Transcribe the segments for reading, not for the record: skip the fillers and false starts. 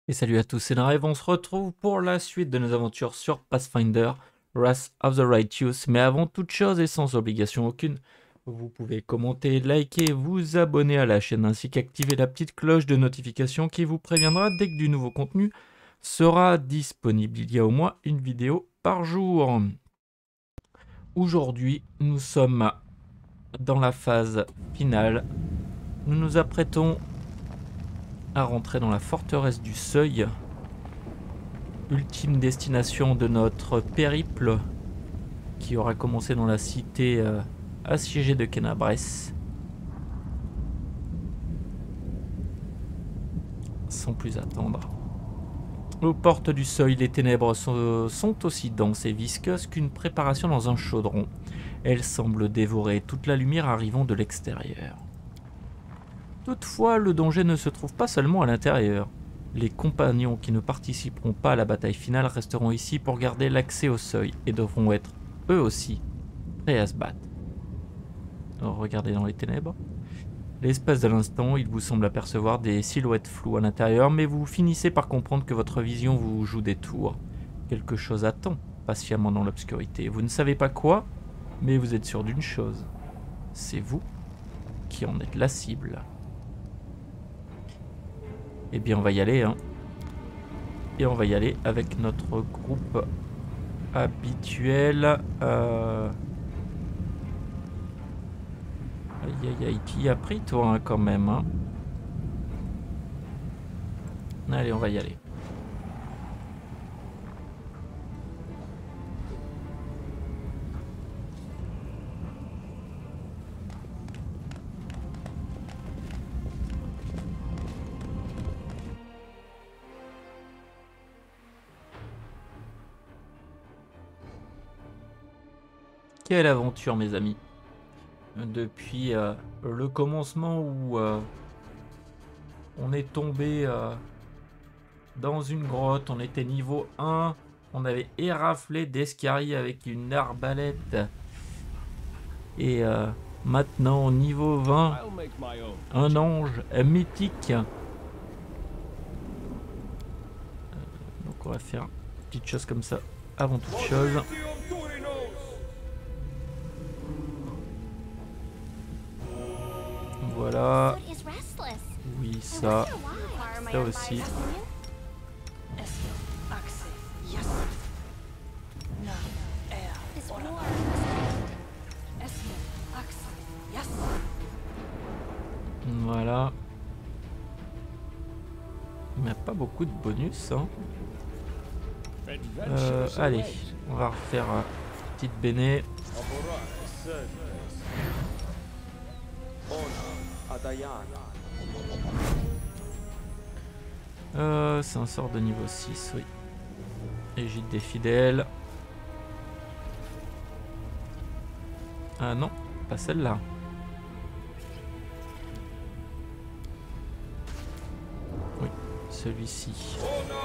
Et salut à tous, c'est Narev, on se retrouve pour la suite de nos aventures sur Pathfinder, Wrath of the Righteous. Mais avant toute chose et sans obligation aucune, vous pouvez commenter, liker, vous abonner à la chaîne ainsi qu'activer la petite cloche de notification qui vous préviendra dès que du nouveau contenu sera disponible. Il y a au moins une vidéo par jour. Aujourd'hui, nous sommes dans la phase finale. Nous nous apprêtons à rentrer dans la forteresse du Seuil. Ultime destination de notre périple qui aura commencé dans la cité assiégée de Kenabres. Sans plus attendre. Aux portes du Seuil, les ténèbres sont aussi denses et visqueuses qu'une préparation dans un chaudron. Elles semblent dévorer toute la lumière arrivant de l'extérieur. Toutefois, le danger ne se trouve pas seulement à l'intérieur. Les compagnons qui ne participeront pas à la bataille finale resteront ici pour garder l'accès au Seuil et devront être, eux aussi, prêts à se battre. Regardez dans les ténèbres. L'espace de l'instant, il vous semble apercevoir des silhouettes floues à l'intérieur, mais vous finissez par comprendre que votre vision vous joue des tours. Quelque chose attend patiemment dans l'obscurité. Vous ne savez pas quoi, mais vous êtes sûr d'une chose. C'est vous qui en êtes la cible. Eh bien, on va y aller, hein. Et on va y aller avec notre groupe habituel. Aïe aïe aïe, qui a pris toi hein, quand même, hein. Allez, on va y aller. Quelle aventure, mes amis. Depuis le commencement où on est tombé dans une grotte, on était niveau 1, on avait éraflé d'escaliers avec une arbalète. Et maintenant, niveau 20, un ange mythique. Donc on va faire une petite chose comme ça avant toute chose. Voilà. Oui, ça. Ça aussi. Voilà. Il n'y a pas beaucoup de bonus, hein. Allez, on va refaire petite béné. C'est un sort de niveau 6, oui. Égide des fidèles. Ah non, pas celle-là. Oui, celui-ci.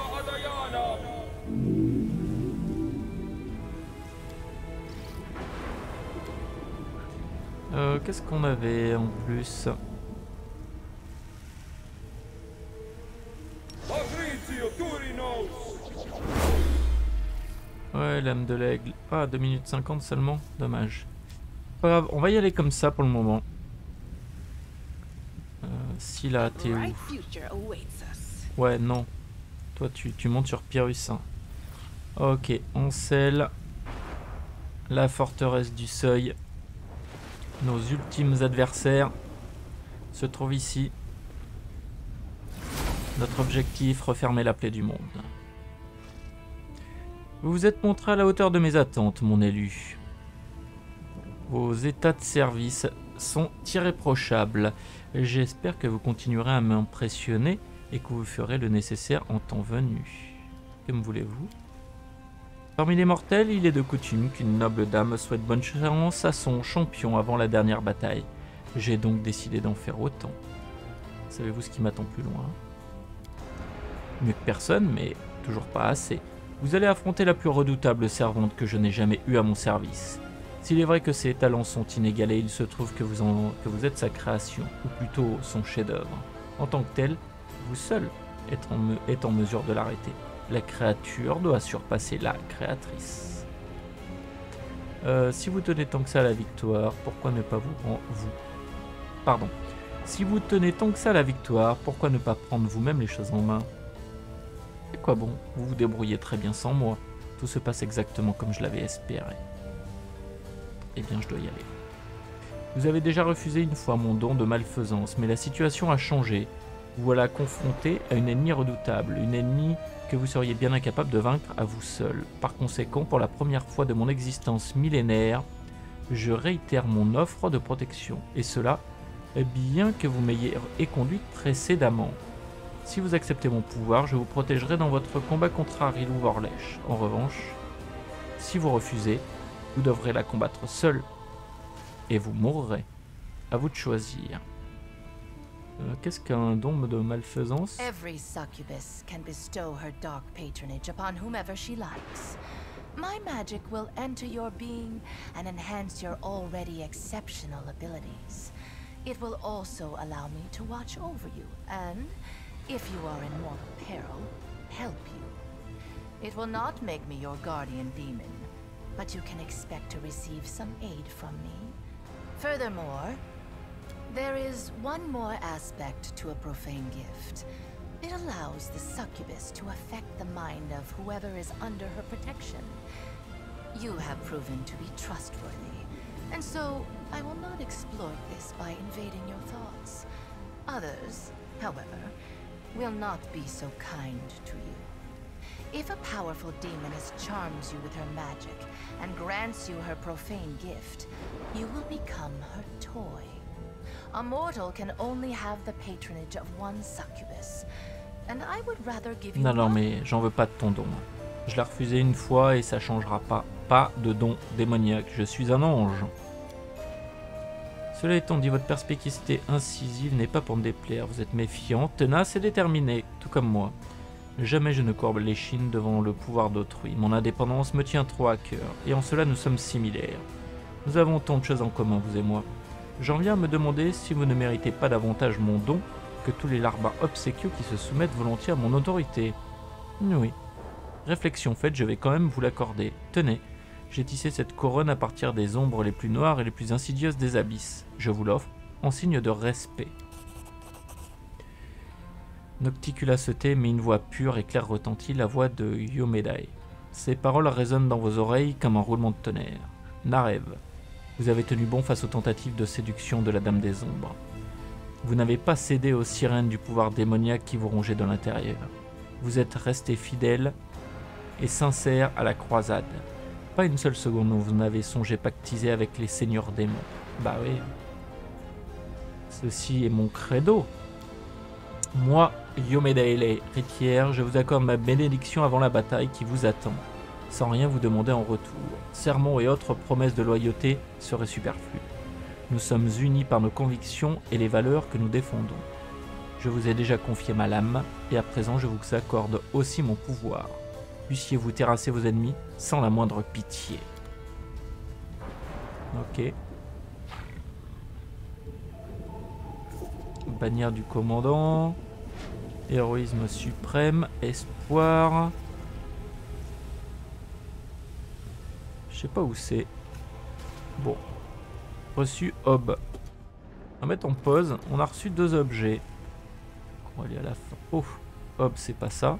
Qu'est-ce qu'on avait en plus? Ouais, l'âme de l'aigle. Ah, 2 minutes 50 seulement. Dommage. Pas grave, on va y aller comme ça pour le moment. Scylla, t'es où? Ouais, non. Toi, tu montes sur Pyrrhus. Hein. Ok, on scelle la forteresse du Seuil. Nos ultimes adversaires se trouvent ici. Notre objectif, refermer la plaie du monde. Vous vous êtes montré à la hauteur de mes attentes, mon élu. Vos états de service sont irréprochables. J'espère que vous continuerez à m'impressionner et que vous ferez le nécessaire en temps venu. Que me voulez-vous? Parmi les mortels, il est de coutume qu'une noble dame souhaite bonne chance à son champion avant la dernière bataille. J'ai donc décidé d'en faire autant. Savez-vous ce qui m'attend plus loin? Mieux que personne, mais toujours pas assez. Vous allez affronter la plus redoutable servante que je n'ai jamais eue à mon service. S'il est vrai que ses talents sont inégalés, il se trouve que vous êtes sa création, ou plutôt son chef-d'œuvre. En tant que tel, vous seul est en mesure de l'arrêter. La créature doit surpasser la créatrice. Si vous tenez tant que ça à la victoire, pourquoi ne pas Pardon. Si vous tenez tant que ça à la victoire, pourquoi ne pas prendre vous-même les choses en main? Et quoi bon, vous vous débrouillez très bien sans moi. Tout se passe exactement comme je l'avais espéré. Eh bien, je dois y aller. Vous avez déjà refusé une fois mon don de malfaisance, mais la situation a changé. Vous voilà confronté à une ennemie redoutable, une ennemie que vous seriez bien incapable de vaincre à vous seul. Par conséquent, pour la première fois de mon existence millénaire, je réitère mon offre de protection, et cela, bien que vous m'ayez éconduite précédemment. Si vous acceptez mon pouvoir, je vous protégerai dans votre combat contre Arilou Vorlech. En revanche, si vous refusez, vous devrez la combattre seul, et vous mourrez. À vous de choisir. Qu'est-ce qu'un don de malfaisance? Every succubus can bestow her dark patronage upon whomever she likes. My magic will enter your being and enhance your already exceptional abilities. It will also allow me to watch over you and, if you are in mortal peril, help you. It will not make me your guardian demon, but you can expect to receive some aid from me. Furthermore, there is one more aspect to a profane gift. It allows the succubus to affect the mind of whoever is under her protection. You have proven to be trustworthy, and so I will not exploit this by invading your thoughts. Others, however, will not be so kind to you. If a powerful demoness charms you with her magic and grants you her profane gift, you will become her toy. A mortal can only have the patronage of one succubus, and I would rather give you. Non, mais j'en veux pas de ton don. Je l'ai refusé une fois et ça changera pas. Pas de don démoniaque, je suis un ange. Cela étant dit, votre perspicacité incisive n'est pas pour me déplaire. Vous êtes méfiant, tenace et déterminé, tout comme moi. Jamais je ne courbe l'échine devant le pouvoir d'autrui. Mon indépendance me tient trop à cœur, et en cela nous sommes similaires. Nous avons tant de choses en commun, vous et moi. J'en viens à me demander si vous ne méritez pas davantage mon don que tous les larbins obséquieux qui se soumettent volontiers à mon autorité. Oui. Réflexion faite, je vais quand même vous l'accorder. Tenez, j'ai tissé cette couronne à partir des ombres les plus noires et les plus insidieuses des abysses. Je vous l'offre en signe de respect. Nocticula se tait, mais une voix pure et claire retentit, la voix de Yomedai. Ces paroles résonnent dans vos oreilles comme un roulement de tonnerre. Narev, vous avez tenu bon face aux tentatives de séduction de la Dame des Ombres. Vous n'avez pas cédé aux sirènes du pouvoir démoniaque qui vous rongeait de l'intérieur. Vous êtes resté fidèle et sincère à la croisade. Pas une seule seconde où vous n'avez songé pactiser avec les seigneurs démons. Bah oui. Ceci est mon credo. Moi, Yomedaele, héritière, je vous accorde ma bénédiction avant la bataille qui vous attend, sans rien vous demander en retour. Sermons et autres promesses de loyauté seraient superflues. Nous sommes unis par nos convictions et les valeurs que nous défendons. Je vous ai déjà confié ma lame, et à présent je vous accorde aussi mon pouvoir. Puissiez-vous terrasser vos ennemis sans la moindre pitié. Ok. Bannière du commandant. Héroïsme suprême. Espoir. Je sais pas où c'est. Bon. Reçu Ob. On va mettre en pause. On a reçu 2 objets. On va aller à la fin. Oh. Ob, c'est pas ça.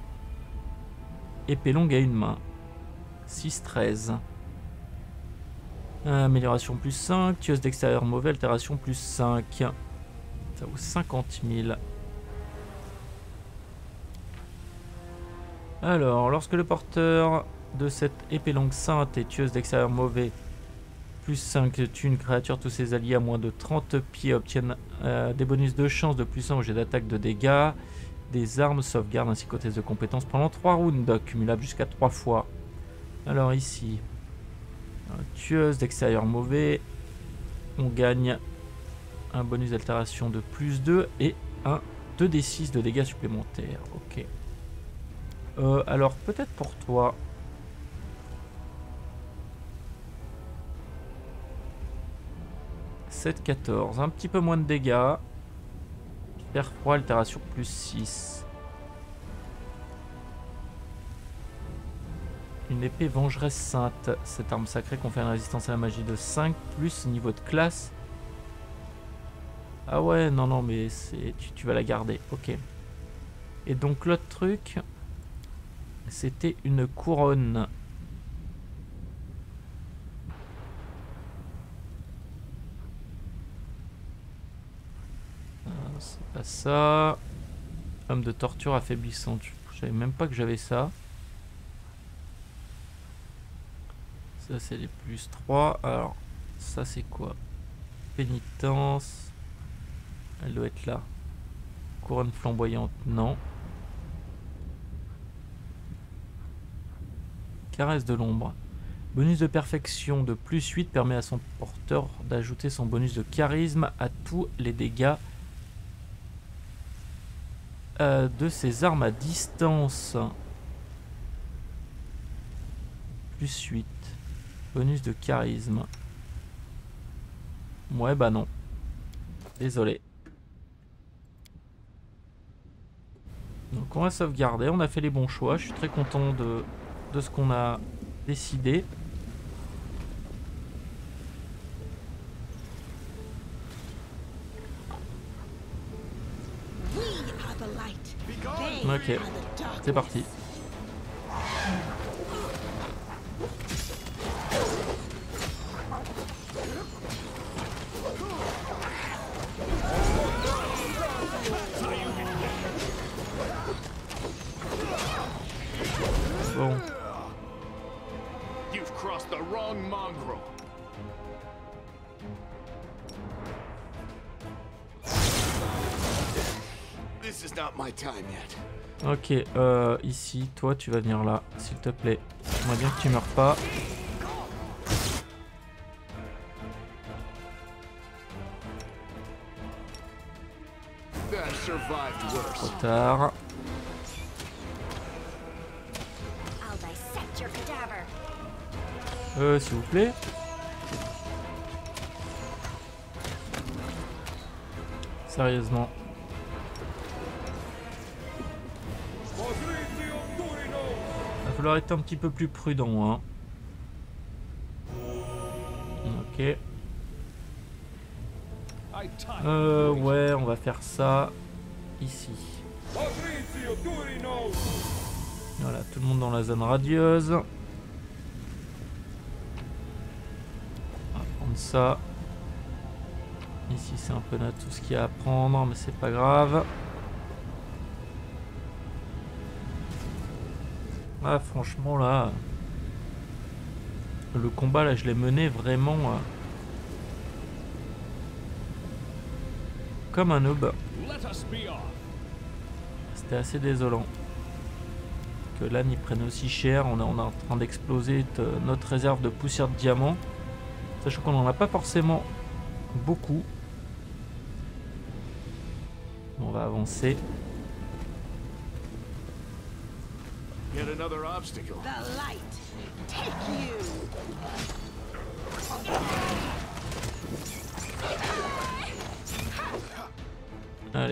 Épée longue à une main. 6-13. Amélioration plus 5. Tueuse d'extérieur mauvais. Altération plus 5. Ça vaut 50 000. Alors, lorsque le porteur de cette épée longue sainte et tueuse d'extérieur mauvais plus 5 tue une créature, tous ses alliés à moins de 30 pieds obtiennent des bonus de chance de plus 1 au jet d'attaque de dégâts, des armes, sauvegarde ainsi qu'aux tests de compétences pendant 3 rounds, cumulable jusqu'à 3 fois. Alors ici, tueuse d'extérieur mauvais, on gagne un bonus d'altération de plus 2 et un 2d6 de dégâts supplémentaires. Ok. Alors peut-être pour toi. « 7-14, un petit peu moins de dégâts. Faire froid, altération plus 6. Une épée vengeresse sainte. Cette arme sacrée confère une résistance à la magie de 5 plus niveau de classe. Ah ouais, non, non, mais tu vas la garder. Ok. Et donc l'autre truc, c'était une couronne. C'est pas ça. Homme de torture affaiblissante. Je savais même pas que j'avais ça. Ça c'est les plus 3. Alors, ça c'est quoi? Pénitence. Elle doit être là. Couronne flamboyante, non. Caresse de l'ombre. Bonus de perfection de plus 8 permet à son porteur d'ajouter son bonus de charisme à tous les dégâts de ses armes à distance. Plus 8. Bonus de charisme. Ouais, bah non. Désolé. Donc on va sauvegarder. On a fait les bons choix. Je suis très content de ce qu'on a décidé. Ok, c'est parti. Bon. You've crossed the wrong mongrel. This is not my time yet. Ok, ici, toi tu vas venir là, s'il te plaît. J'aimerais bien que tu meurs pas. Trop tard. S'il vous plaît. Sérieusement. Il va falloir être un petit peu plus prudent, hein. Ok. Ouais, on va faire ça ici. Voilà, tout le monde dans la zone radieuse. On va prendre ça. Ici, c'est un peu là tout ce qu'il y a à prendre, mais c'est pas grave. Ah, franchement, là, le combat, là, je l'ai mené vraiment comme un noob. C'était assez désolant que l'âne y prenne aussi cher. On est en train d'exploser notre réserve de poussière de diamant, sachant qu'on n'en a pas forcément beaucoup. On va avancer. Yet another obstacle. The light. Take you. Allez.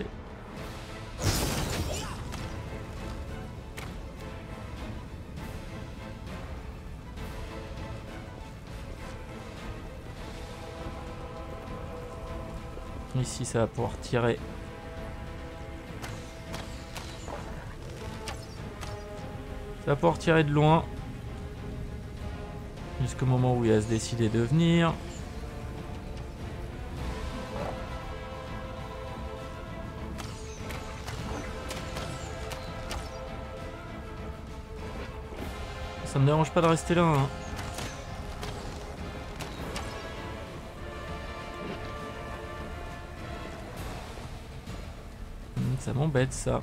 Ici, ça va pouvoir tirer. Ça va pouvoir tirer de loin. Jusqu'au moment où il va se décider de venir. Ça me dérange pas de rester là, hein. Ça m'embête ça.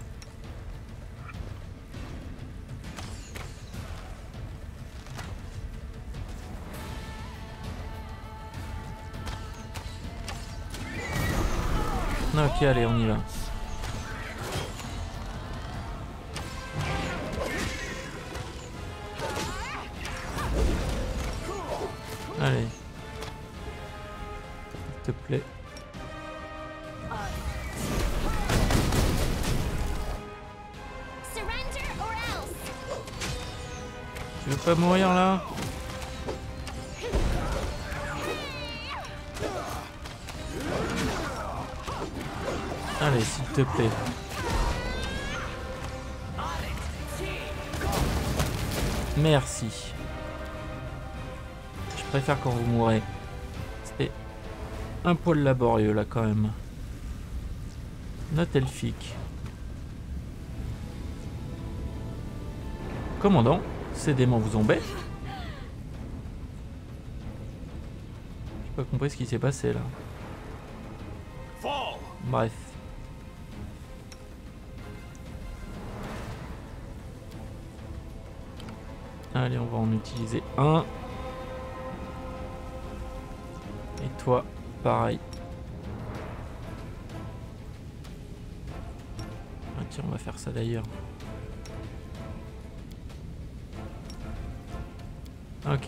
Ok, allez, on y va. Allez. S'il te plaît. Tu veux pas mourir là? Allez, s'il te plaît. Merci. Je préfère quand vous mourrez. C'était un poil laborieux là quand même. Note elfique. Commandant, ces démons vous embêtent? J'ai pas compris ce qui s'est passé là. Bref. Allez, on va en utiliser un. Et toi, pareil. Ah tiens, on va faire ça d'ailleurs. Ok.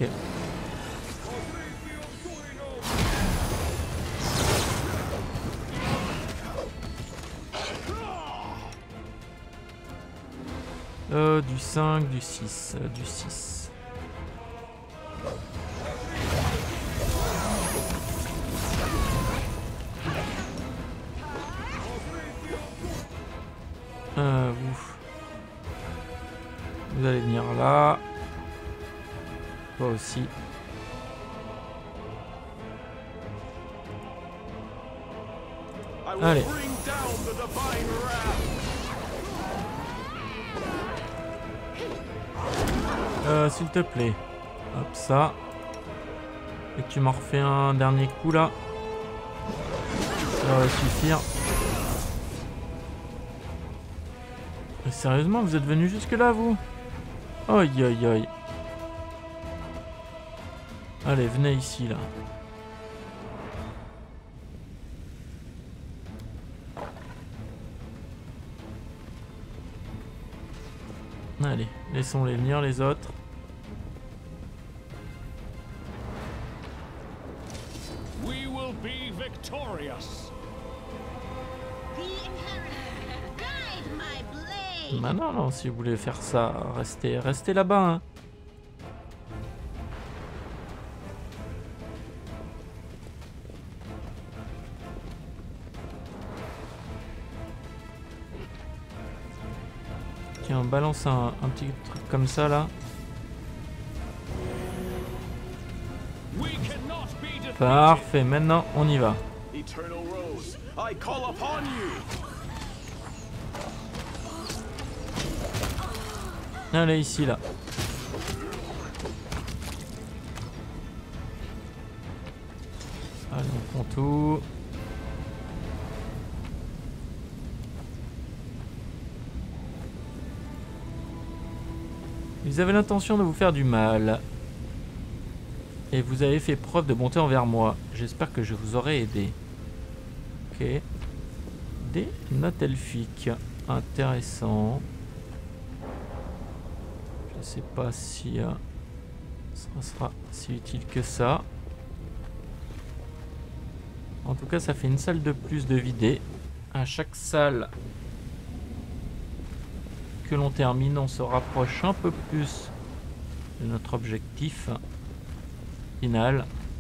Du 5, du 6, du 6. Vous allez venir là. Toi aussi. Allez. S'il te plaît. Hop, ça. Et tu m'en refais un dernier coup là. Ça va suffire. Mais sérieusement, vous êtes venu jusque là, vous? Aïe aïe aïe. Allez, venez ici là. Allez, laissons-les venir les autres. We will be victorious. Bah non, non, si vous voulez faire ça, restez là-bas. Hein. Tiens, on balance un petit truc comme ça là. Parfait, maintenant on y va. Allez, ici là. Allez, on prend tout. Vous avez l'intention de vous faire du mal. Et vous avez fait preuve de bonté envers moi. J'espère que je vous aurai aidé. Ok. Des notes elfiques. Intéressant. Je sais pas si ça sera si utile que ça. En tout cas, ça fait une salle de plus de vider. À chaque salle que l'on termine, on se rapproche un peu plus de notre objectif final.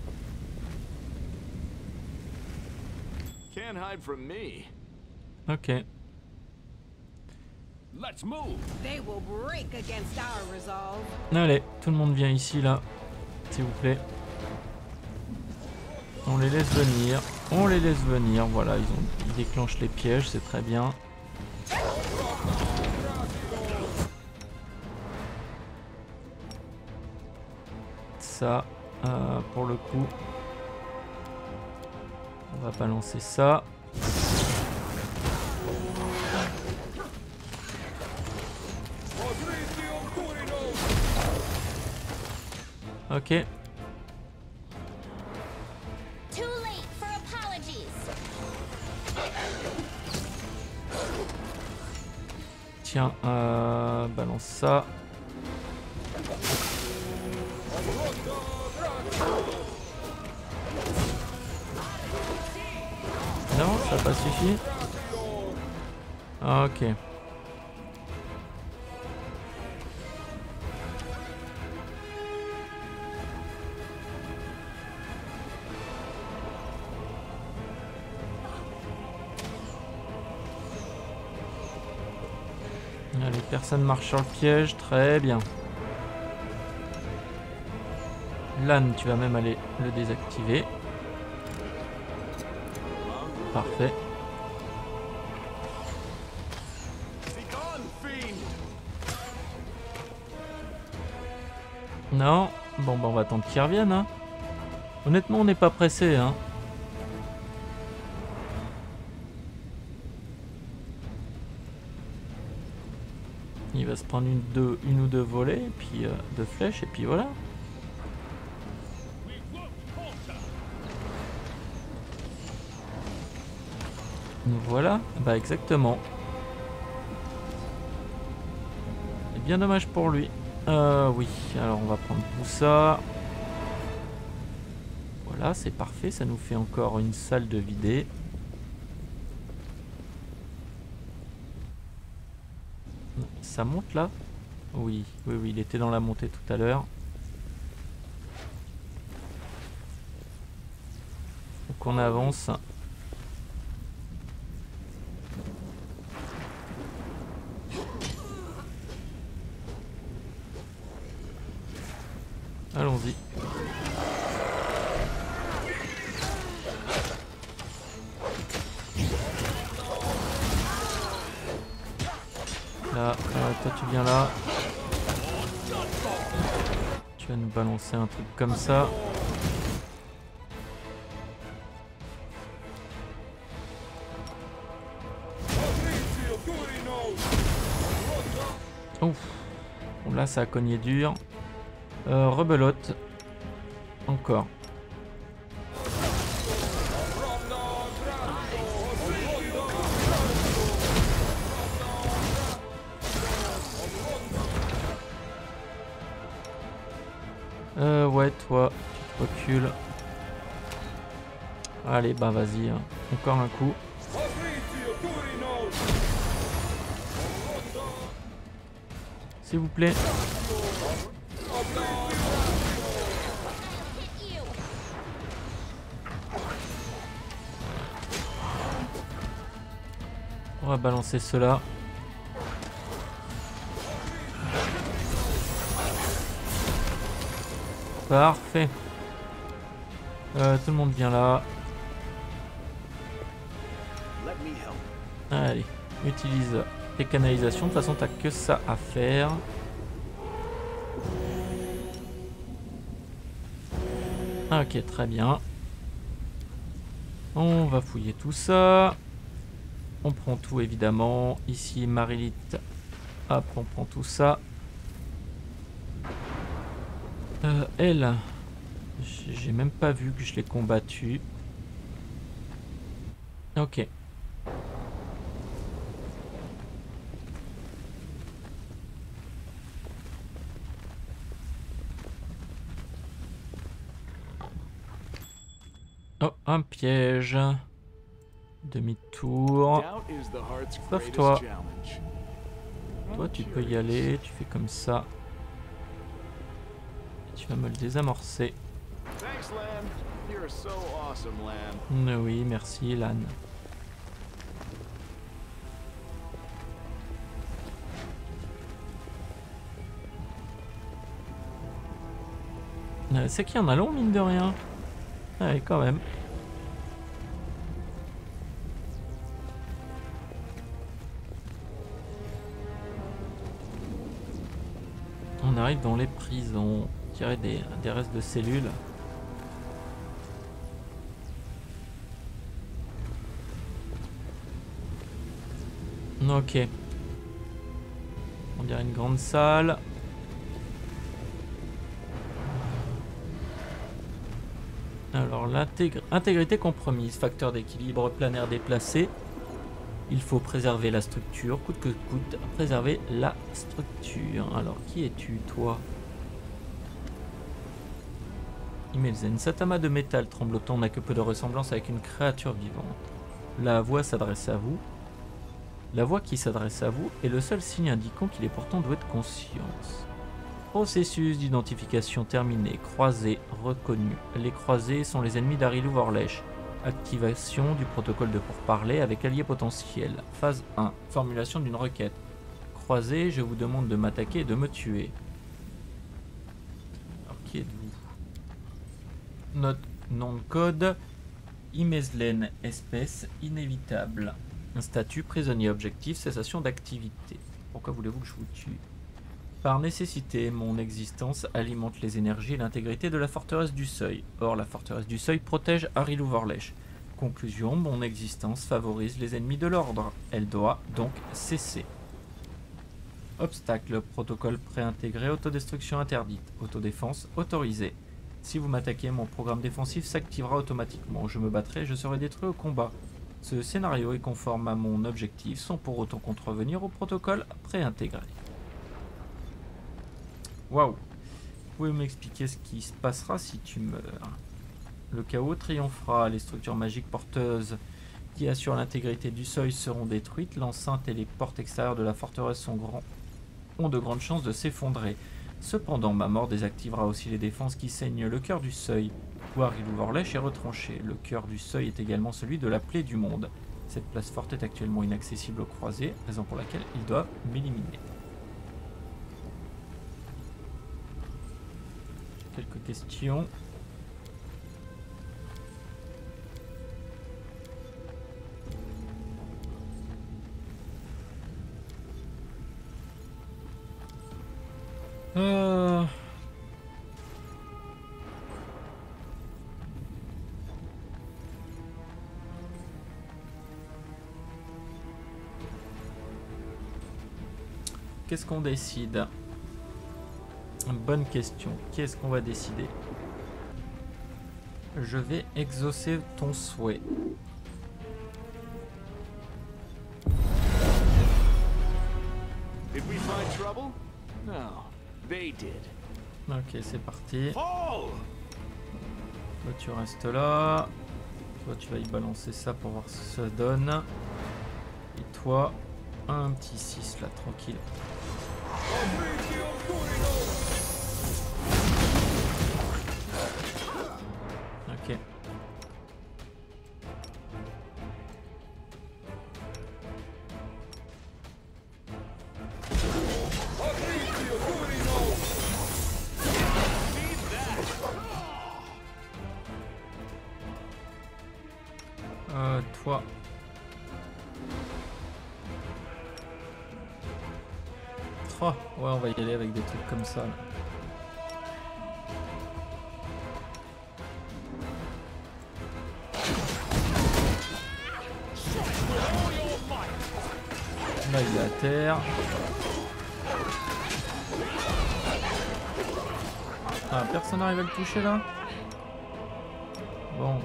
Ok. Allez, tout le monde vient ici là, s'il vous plaît. On les laisse venir. On les laisse venir. Voilà, ils déclenchent les pièges, c'est très bien. Ça, pour le coup, on va balancer ça. Ok. Tiens, balance ça. Non, ça n'a pas suffi. Ok. Allez, personne marche sur le piège, très bien. Lan, tu vas même aller le désactiver. Parfait. Non, bon bah on va attendre qu'ils reviennent. Hein. Honnêtement, on n'est pas pressé. Hein. Il va se prendre une ou deux volées, et puis deux flèches, et puis voilà. Nous voilà, bah exactement. C'est bien dommage pour lui. Oui, alors on va prendre tout ça. Voilà, c'est parfait, ça nous fait encore une salle de vider. Ça monte là? Oui, oui, oui, il était dans la montée tout à l'heure. Faut qu'on avance. Allons-y. Là, toi tu viens là. Tu vas nous balancer un truc comme ça. Ouf. Bon, là ça a cogné dur. Rebelote. Encore. Ouais, toi, tu te recules. Allez, bah vas-y, hein. Encore un coup. S'il vous plaît. On va balancer cela. Parfait. Tout le monde vient là. Allez, utilise les canalisations. De toute façon, t'as que ça à faire. Ok, très bien. On va fouiller tout ça. On prend tout évidemment. Ici, Marilith. Hop, on prend tout ça. Elle, j'ai même pas vu que je l'ai combattue. Ok. Oh, un piège. Demi-tour. Sauf toi. Toi, tu peux y aller. Tu fais comme ça. Tu vas me le désamorcer. Oui, merci Lan. C'est qu'il y en a long, mine de rien. Ouais, quand même. On arrive dans les prisons. Tirer des restes de cellules. Ok. On dirait une grande salle. Alors l'intégrité compromise, facteur d'équilibre planaire déplacé. Il faut préserver la structure, coûte que coûte, préserver la structure. Alors qui es-tu, toi? Imelzen, cet amas de métal tremblotant n'a que peu de ressemblance avec une créature vivante. La voix s'adresse à vous. La voix qui s'adresse à vous est le seul signe indiquant qu'il est pourtant doué de conscience. Processus d'identification terminé. Croisés reconnus. Les croisés sont les ennemis d'Arilou Vorlesh. Activation du protocole de pourparlers avec alliés potentiels. Phase 1. Formulation d'une requête. croisez, je vous demande de m'attaquer et de me tuer. Alors, qui êtes-vous? Notre nom de code, Imeslen, espèce inévitable. Un statut, prisonnier, objectif, cessation d'activité. Pourquoi voulez-vous que je vous tue? Par nécessité, mon existence alimente les énergies et l'intégrité de la forteresse du Seuil. Or, la forteresse du Seuil protège Harry Louvorlèche. Conclusion, mon existence favorise les ennemis de l'ordre. Elle doit donc cesser. Obstacle, protocole préintégré, autodestruction interdite. Autodéfense autorisée. Si vous m'attaquez, mon programme défensif s'activera automatiquement. Je me battrai, je serai détruit au combat. Ce scénario est conforme à mon objectif, sans pour autant contrevenir au protocole préintégré. Waouh! Vous pouvez m'expliquer ce qui se passera si tu meurs? Le chaos triomphera, les structures magiques porteuses qui assurent l'intégrité du seuil seront détruites, l'enceinte et les portes extérieures de la forteresse ont de grandes chances de s'effondrer. Cependant, ma mort désactivera aussi les défenses qui saignent le cœur du seuil, où Harry Louvorlèche est retranché. Le cœur du seuil est également celui de la plaie du monde. Cette place forte est actuellement inaccessible aux croisés, raison pour laquelle ils doivent m'éliminer. Quelques questions. Qu'est-ce qu'on décide? Bonne question. Qu'est-ce qu'on va décider? Je vais exaucer ton souhait. Did we find trouble? No, they did. Ok, c'est parti. Fall! Toi, tu restes là. Toi, tu vas y balancer ça pour voir ce que ça donne. Et toi, un petit 6 là, tranquille. Ok. Toi. Oh, ouais, on va y aller avec des trucs comme ça. Là. Là, il est à terre. Ah, personne n'arrive à le toucher là? Bon.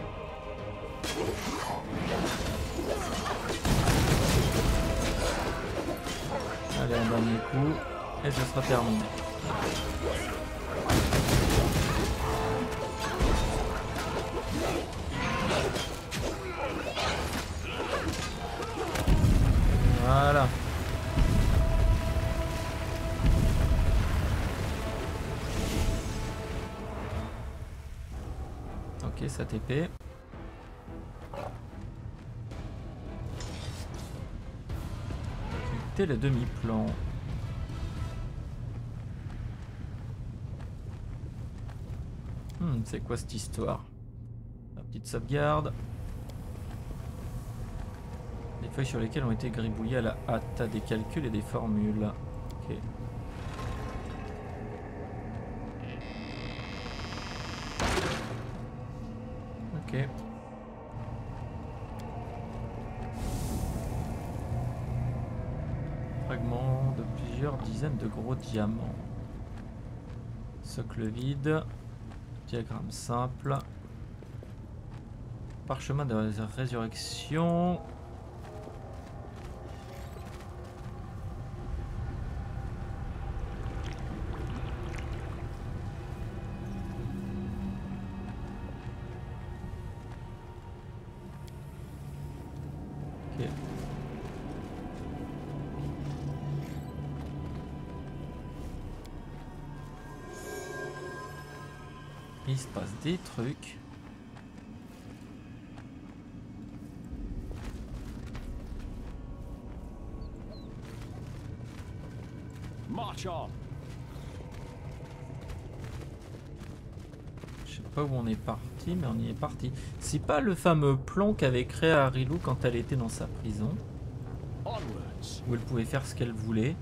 Allez, un dernier coup. Et ce sera terminé. Voilà. Ok, ça TP. Quitter le demi-plan. C'est quoi cette histoire? La petite sauvegarde. Des feuilles sur lesquelles ont été gribouillées à la hâte, des calculs et des formules. Ok. Ok. Fragment de plusieurs dizaines de gros diamants. Socle vide. Diagramme simple. Parchemin de résurrection. Ok. Il se passe des trucs. March on. Je sais pas où on est parti, mais on y est parti. C'est pas le fameux plan qu'avait créé Arilou quand elle était dans sa prison, Onwards. où elle pouvait faire ce qu'elle voulait.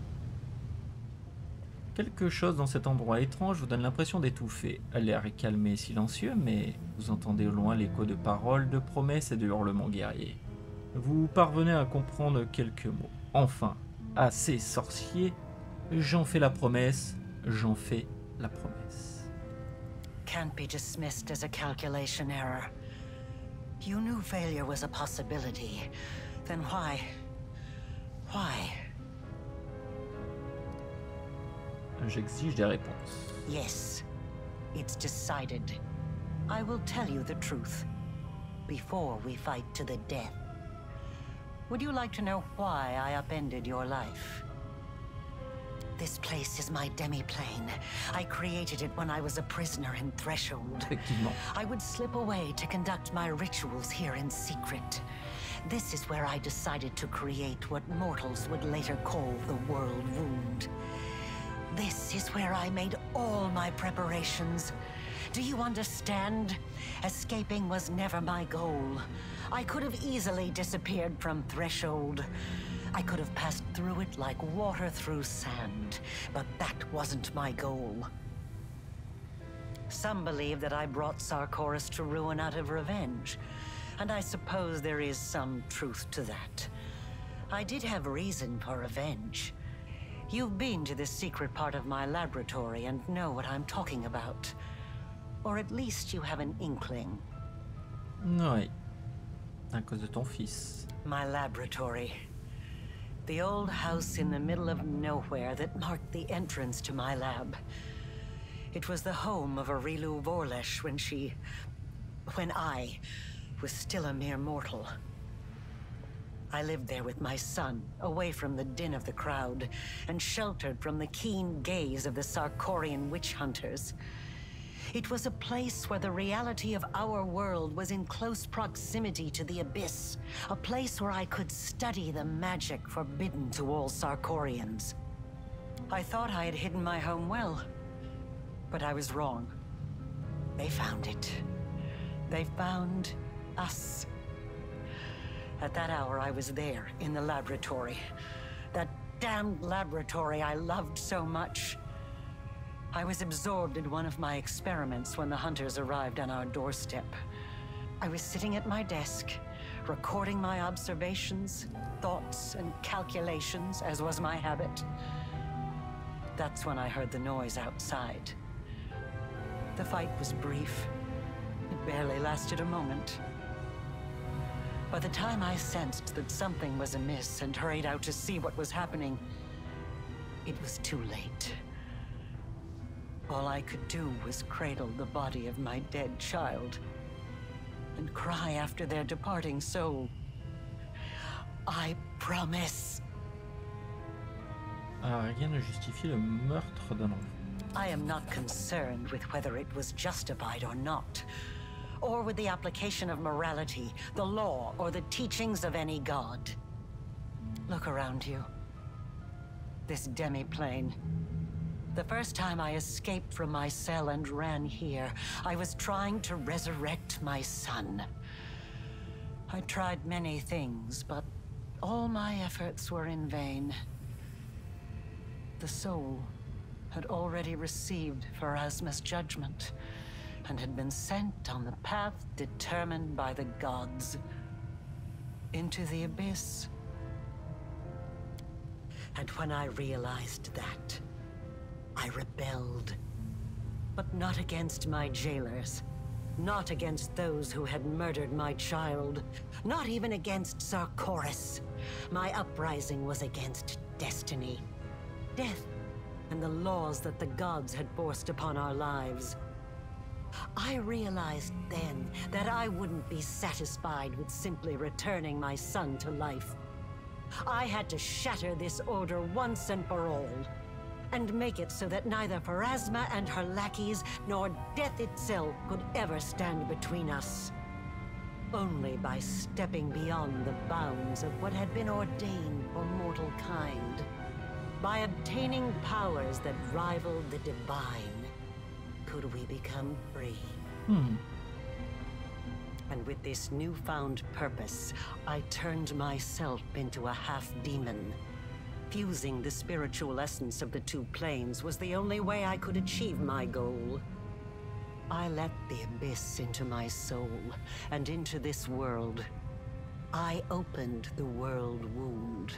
Quelque chose dans cet endroit étrange vous donne l'impression d'étouffer. L'air est calmé et silencieux, mais vous entendez au loin l'écho de paroles, de promesses et de hurlements guerriers. Vous parvenez à comprendre quelques mots. Enfin, assez sorcier, j'en fais la promesse, j'en fais la promesse. Can't be dismissed as a calculation error. You knew failure was a possibility. Then why? Why? J'exige des réponses. Yes, it's decided. I will tell you the truth before we fight to the death. Would you like to know why I upended your life? This place is my demi-plane. I created it when I was a prisoner in Threshold. Effectivement. I would slip away to conduct my rituals here in secret. This is where I decided to create what mortals would later call the World Wound. This is where I made all my preparations. Do you understand? Escaping was never my goal. I could have easily disappeared from Threshold. I could have passed through it like water through sand, but that wasn't my goal. Some believe that I brought Sarkoris to ruin out of revenge, and I suppose there is some truth to that. I did have reason for revenge. You've been to this secret part of my laboratory and know what I'm talking about. Or at least you have an inkling. Oui. À cause de ton fils. My laboratory. The old house in the middle of nowhere that marked the entrance to my lab. It was the home of Arilou Vorlesh when I was still a mere mortal. I lived there with my son, away from the din of the crowd, and sheltered from the keen gaze of the Sarkorian witch hunters. It was a place where the reality of our world was in close proximity to the abyss, a place where I could study the magic forbidden to all Sarkorians. I thought I had hidden my home well, but I was wrong. They found it. They found us. At that hour, I was there, in the laboratory. That damned laboratory I loved so much. I was absorbed in one of my experiments when the hunters arrived on our doorstep. I was sitting at my desk, recording my observations, thoughts, and calculations, as was my habit. That's when I heard the noise outside. The fight was brief. It barely lasted a moment. By the time I sensed that something was amiss and hurried out to see what was happening, it was too late. All I could do was cradle the body of my dead child and cry after their departing soul. I promise. Rien ne justifie le meurtre d'un enfant. I am not concerned with whether it was justified or not, or with the application of morality, the law, or the teachings of any god. Look around you. This demi-plane. The first time I escaped from my cell and ran here, I was trying to resurrect my son. I tried many things, but all my efforts were in vain. The soul had already received Pharasma's judgment, and had been sent on the path determined by the gods. Into the abyss. And when I realized that, I rebelled. But not against my jailers. Not against those who had murdered my child. Not even against Sarkoris. My uprising was against destiny. Death, and the laws that the gods had forced upon our lives. I realized then that I wouldn't be satisfied with simply returning my son to life. I had to shatter this order once and for all, and make it so that neither Pharasma and her lackeys nor death itself could ever stand between us. Only by stepping beyond the bounds of what had been ordained for mortal kind. By obtaining powers that rival the divine, could we become free? And with this newfound purpose, I turned myself into a half-demon. Fusing the spiritual essence of the two planes was the only way I could achieve my goal. I let the abyss into my soul, and into this world. I opened the world wound.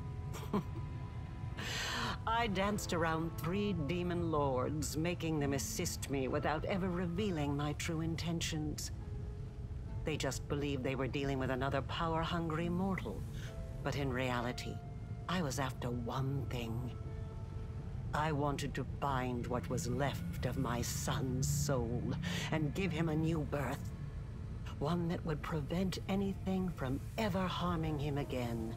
I danced around 3 demon lords, making them assist me without ever revealing my true intentions. They just believed they were dealing with another power-hungry mortal. But in reality, I was after one thing. I wanted to find what was left of my son's soul and give him a new birth. One that would prevent anything from ever harming him again.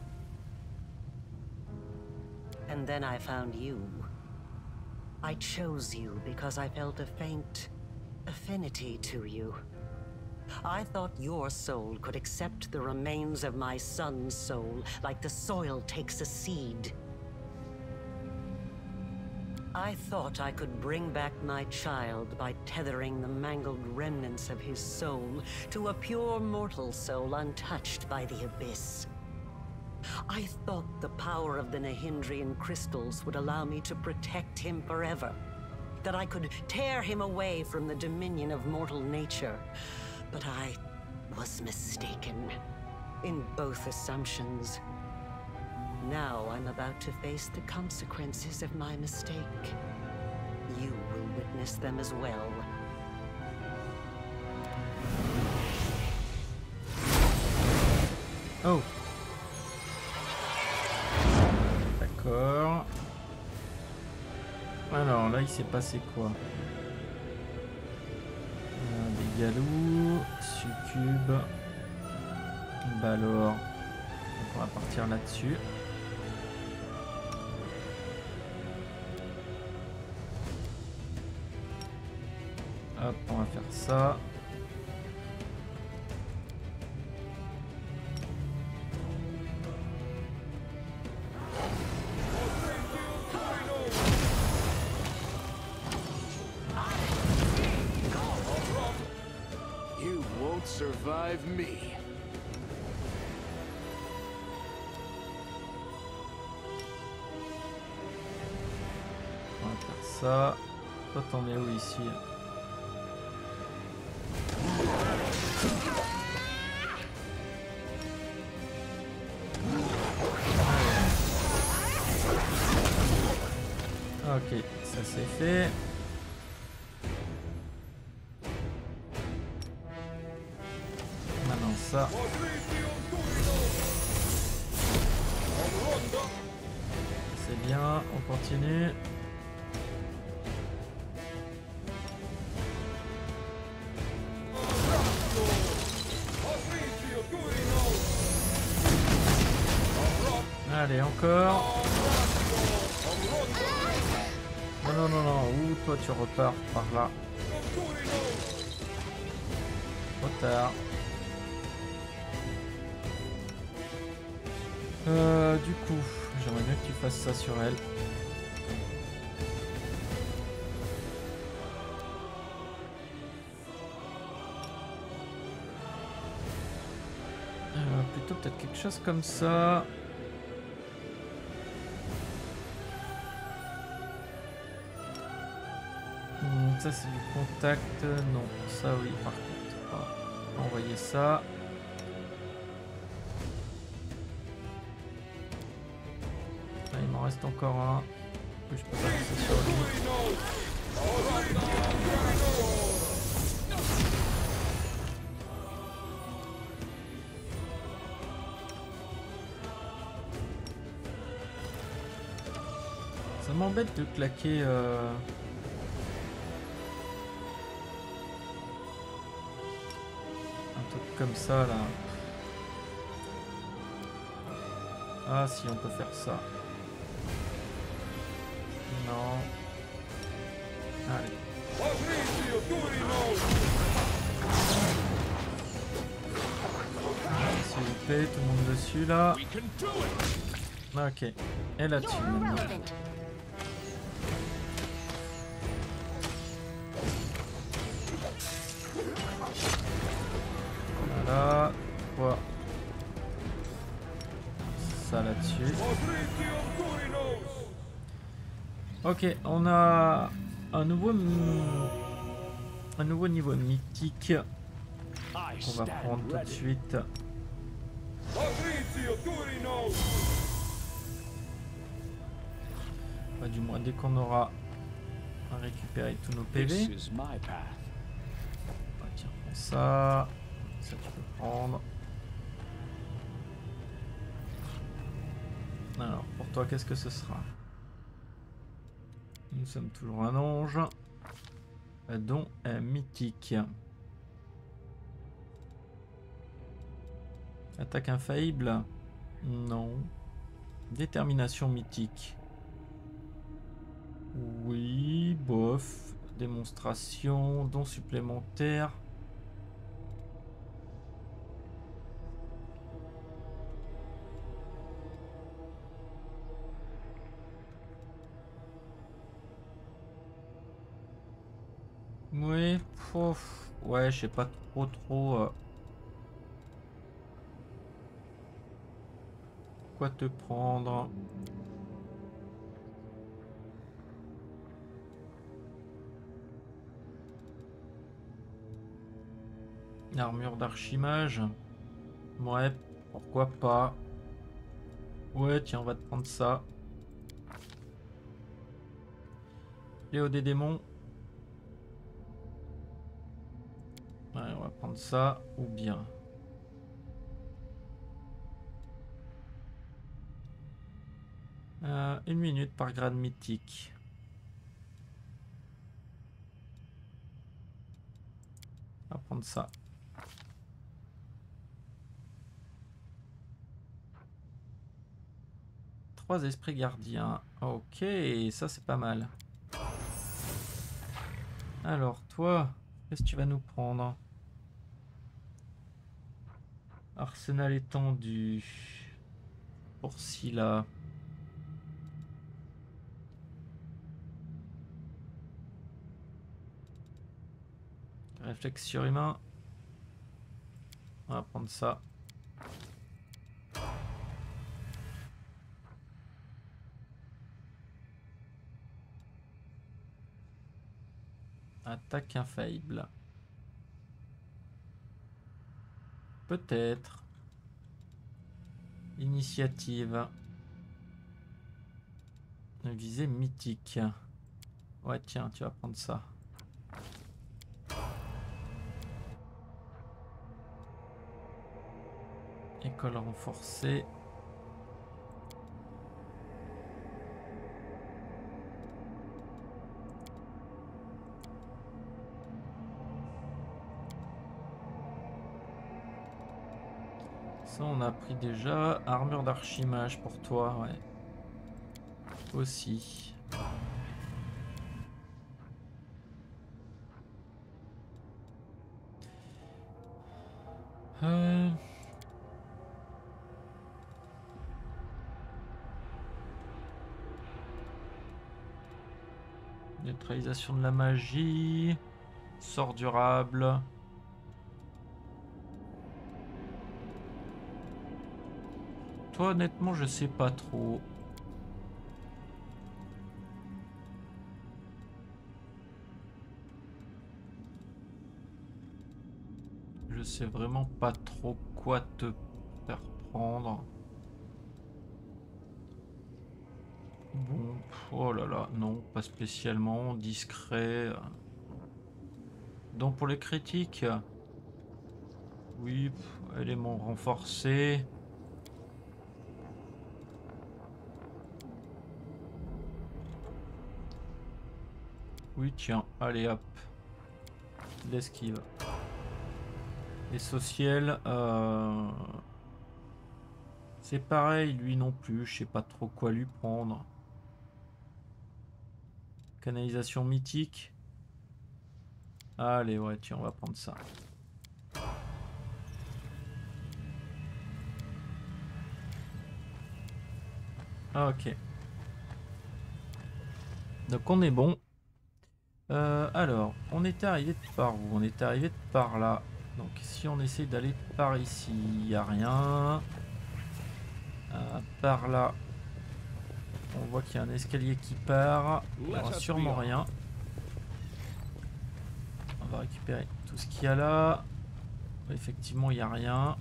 And then I found you. I chose you because I felt a faint affinity to you. I thought your soul could accept the remains of my son's soul, like the soil takes a seed. I thought I could bring back my child by tethering the mangled remnants of his soul to a pure mortal soul untouched by the abyss. I thought the power of the Nahindrian crystals would allow me to protect him forever. That I could tear him away from the dominion of mortal nature. But I was mistaken in both assumptions. Now I'm about to face the consequences of my mistake. You will witness them as well. Oh. D'accord. Alors là il s'est passé quoi? Des galous, succube. Bah alors, on va partir là-dessus. Hop, on va faire ça. You won't survive me. On va faire ça. Toi t'en es où ici? Ok, ça c'est fait. Maintenant ça. C'est bien, on continue. Allez, encore. Non, non, non, non. Ouh, toi, tu repars par là. Trop tard. Du coup, j'aimerais bien que tu fasses ça sur elle. Plutôt peut-être quelque chose comme ça. Ça c'est du contact, non, ça oui par contre. On va envoyer ça. Là, il m'en reste encore un. Que je peux pas lancer sur lui. Ça m'embête de claquer. Comme ça là. Ah si on peut faire ça. Non. Allez. S'il vous plaît, tout le monde dessus là. Ok. Et là-dessus. You're irrelevant. Voilà. Quoi. Ça là-dessus. Ok, on a un nouveau niveau mythique qu'on va prendre tout de suite. Enfin, du moins dès qu'on aura récupéré tous nos PV. Ah, tiens, prends ça. Ça tu peux prendre. Alors, pour toi, qu'est-ce que ce sera? Nous sommes toujours un ange, dont un mythique. Attaque infaillible? Non. Détermination mythique? Oui, bof. Démonstration, don supplémentaire. Oui, ouais, je sais pas trop quoi te prendre. Armure d'archimage. Ouais, pourquoi pas. Ouais, tiens, on va te prendre ça. Léo des démons. Ouais, on va prendre ça, ou bien. Une minute par grade mythique. On va prendre ça. Trois esprits gardiens. Ok, ça c'est pas mal. Alors toi, qu'est-ce que tu vas nous prendre? Arsenal étendu. Pour Scylla. Réflexe surhumain. On va prendre ça. Attaque infaillible. Peut-être. Initiative. Visée mythique. Ouais, tiens, tu vas prendre ça. École renforcée. Ça, on a pris déjà. Armure d'archimage pour toi, ouais. Aussi. Neutralisation de la magie. Sort durable. Toi, honnêtement, je sais pas trop. Je sais vraiment pas trop quoi te faire prendre. Bon, oh là là, non, pas spécialement. Discret. Donc pour les critiques, oui, éléments renforcés. Oui, tiens, allez hop. L'esquive. Les sociels, c'est pareil, lui non plus, je sais pas trop quoi lui prendre. Canalisation mythique. Allez, ouais, tiens, on va prendre ça. Ah, ok. Donc on est bon. Alors, on était arrivé par où? On était arrivé par là. Donc si on essaie d'aller par ici, il n'y a rien. Par là, on voit qu'il y a un escalier qui part. Il n'y aura sûrement rien. On va récupérer tout ce qu'il y a là. Effectivement, il n'y a rien.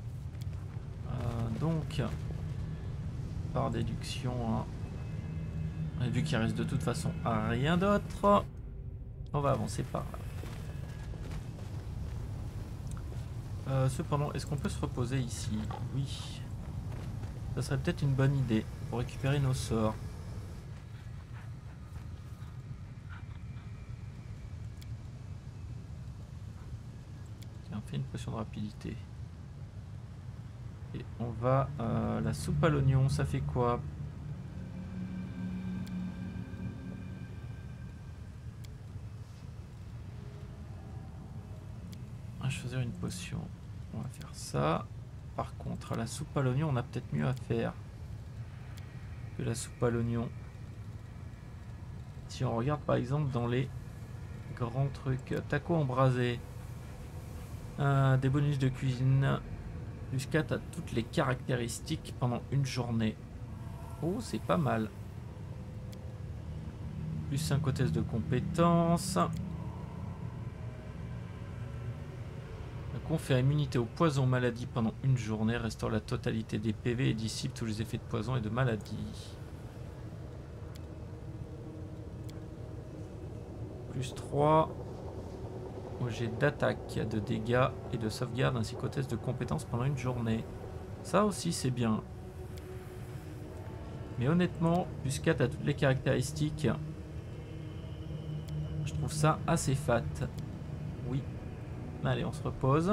Donc, par déduction, hein, et vu qu'il reste de toute façon rien d'autre, on va avancer par là. Cependant, est-ce qu'on peut se reposer ici? Oui. Ça serait peut-être une bonne idée pour récupérer nos sorts. Tiens, on fait une potion de rapidité. Et on va... la soupe à l'oignon, ça fait quoi? Je faisais une potion. On va faire ça. Par contre, la soupe à l'oignon, on a peut-être mieux à faire que la soupe à l'oignon. Si on regarde par exemple dans les grands trucs, taco embrasé, des bonus de cuisine, plus 4 à toutes les caractéristiques pendant une journée. Oh, c'est pas mal. Plus 5 hôtesses de compétences. Confère immunité au poison maladie pendant une journée, restaure la totalité des PV et dissipe tous les effets de poison et de maladie. Plus 3 au jet d'attaque, de dégâts et de sauvegarde ainsi qu'aux tests de compétences pendant une journée. Ça aussi c'est bien. Mais honnêtement, plus 4 à toutes les caractéristiques, je trouve ça assez fat. Oui. Allez, on se repose.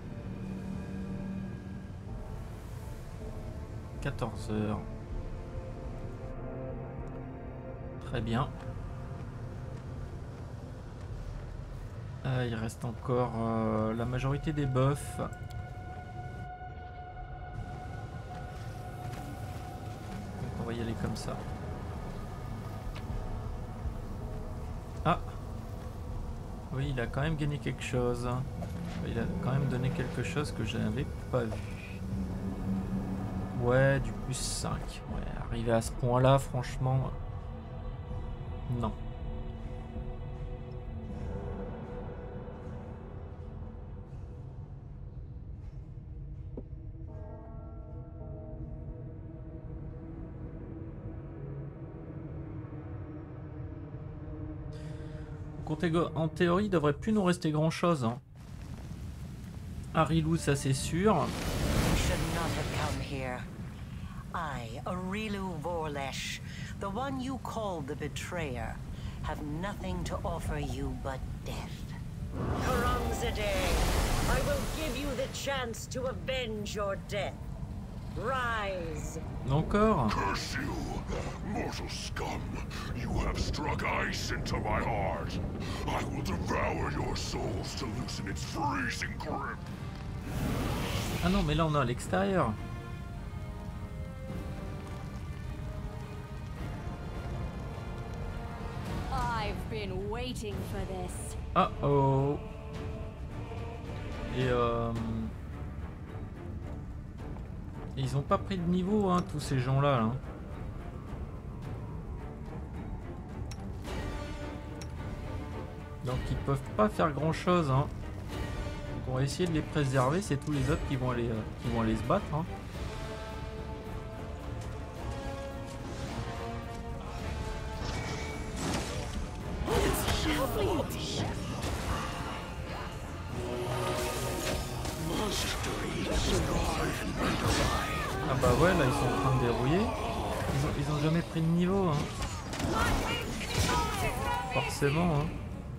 14 heures. Très bien. Il reste encore la majorité des buffs. Donc on va y aller comme ça. Ah! Oui, il a quand même gagné quelque chose. Il a quand même donné quelque chose que je n'avais pas vu. Ouais, du plus 5. Ouais, arrivé à ce point-là, franchement... Non. En théorie, il devrait plus nous rester grand chose. Hein. Arilou, ça c'est sûr. I, Arilu Vorlesh, the one you called the betrayer, have nothing to offer you but death. Karamzadeh, I will give you the chance to avenge your death. Rise. Encore. Curse you, mortal scum! You have struck ice into my heart. I will devour your souls to loosen its freezing grip. Ah non, mais là on est à l'extérieur. I've been waiting for this. Ah oh. Et ils ont pas pris de niveau, hein, tous ces gens-là. Hein. Donc ils peuvent pas faire grand-chose. Hein. Donc on va essayer de les préserver. C'est tous les autres qui vont aller se battre. Hein. Ah bah ouais, là ils sont en train de dérouiller. Ils ont jamais pris de niveau. Hein. Forcément. Hein.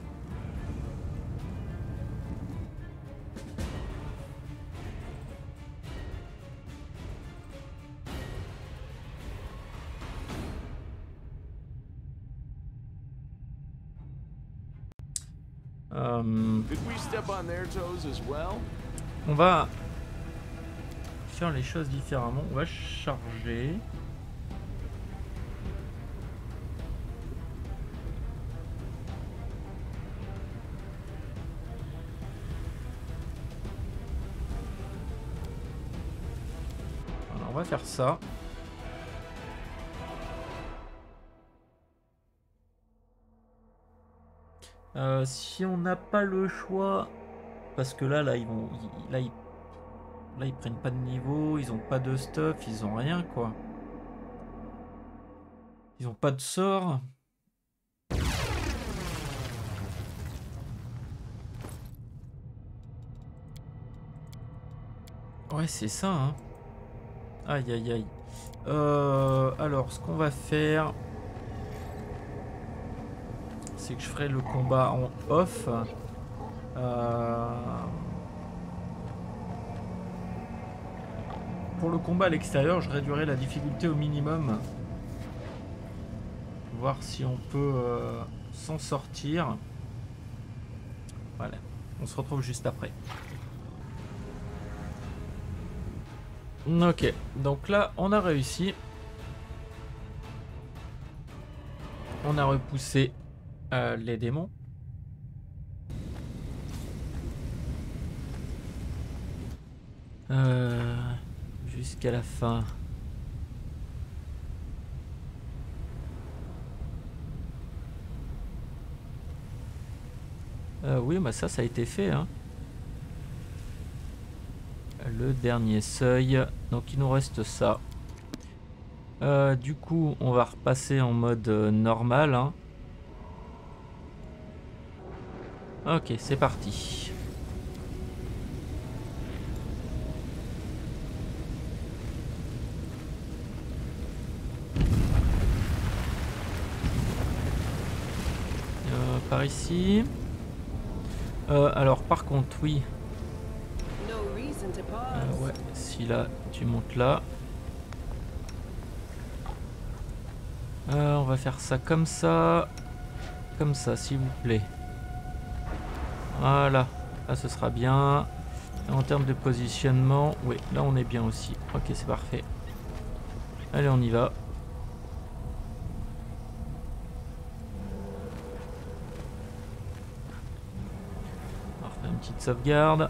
On va faire les choses différemment. On va charger. On va faire ça. Si on n'a pas le choix, parce que là ils vont, là ils prennent pas de niveau, ils ont pas de stuff, ils ont rien quoi. Ils ont pas de sort. Ouais, c'est ça, hein. Aïe, aïe, aïe. Alors, ce qu'on va faire, c'est que je ferai le combat en off. Pour le combat à l'extérieur, je réduirai la difficulté au minimum. Voir si on peut s'en sortir. Voilà, on se retrouve juste après. Ok, donc là on a réussi. On a repoussé les démons. Jusqu'à la fin. Oui, bah ça a été fait, hein. Le dernier seuil. Donc il nous reste ça. Du coup, on va repasser en mode normal, hein. Ok, c'est parti. Par ici. Alors par contre, oui. Ouais, si là, tu montes là. On va faire ça, comme ça, s'il vous plaît. Voilà, là ce sera bien. En termes de positionnement, oui, là on est bien aussi. Ok, c'est parfait. Allez, on y va. On va refaire une petite sauvegarde.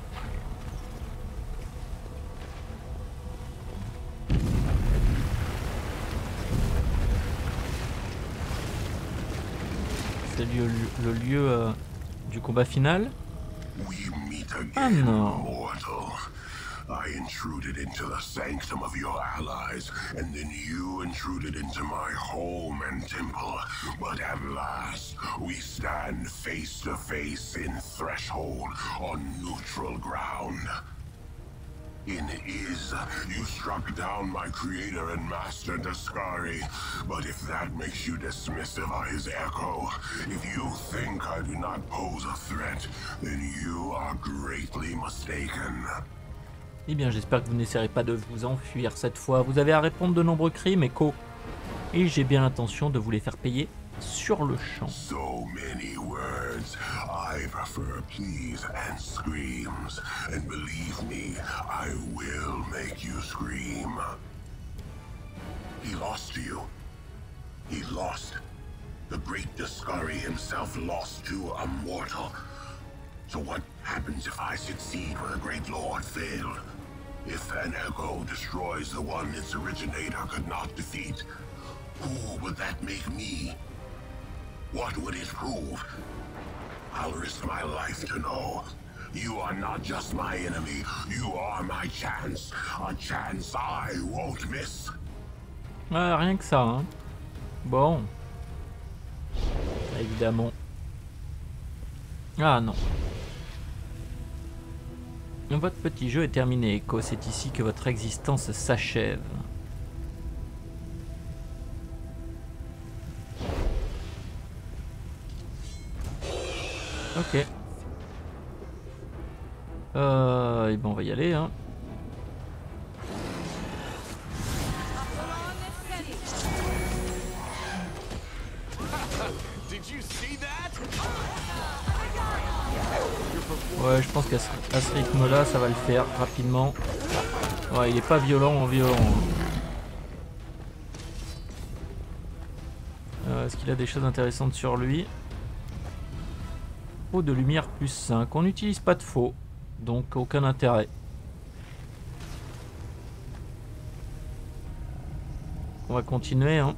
C'est le lieu du combat final. Ah non. I intruded into the sanctum of your allies, and then you intruded into my home and temple. But at last, we stand face to face in Threshold on neutral ground. In Iz, you struck down my creator and master Daskari, but if that makes you dismissive of his echo, if you think I do not pose a threat, then you are greatly mistaken. Eh bien, j'espère que vous n'essaierez pas de vous enfuir cette fois. Vous avez à répondre de nombreux crimes, Echo. Et j'ai bien l'intention de vous les faire payer sur le champ. So many words. I prefer pleas and screams. And believe me, I will make you scream. He lost to you. He lost. The great Daskari himself lost to a mortal. So what happens if I succeed where the great lord failed? If an echo destroys the one its originator could not defeat, who would that make me? What would it prove? I'll risk my life to know. You are not just my enemy, you are my chance. A chance I won't miss. Ah, rien que ça, hein. Bon. Évidemment. Ah non. Votre petit jeu est terminé, Echo. C'est ici que votre existence s'achève. Ok. Et ben on va y aller, hein. Ouais, je pense qu'à ce rythme-là, ça va le faire rapidement. Ouais, il est pas violent en violent. Est-ce qu'il a des choses intéressantes sur lui? Peau de lumière plus 5. On n'utilise pas de faux, donc aucun intérêt. On va continuer, hein.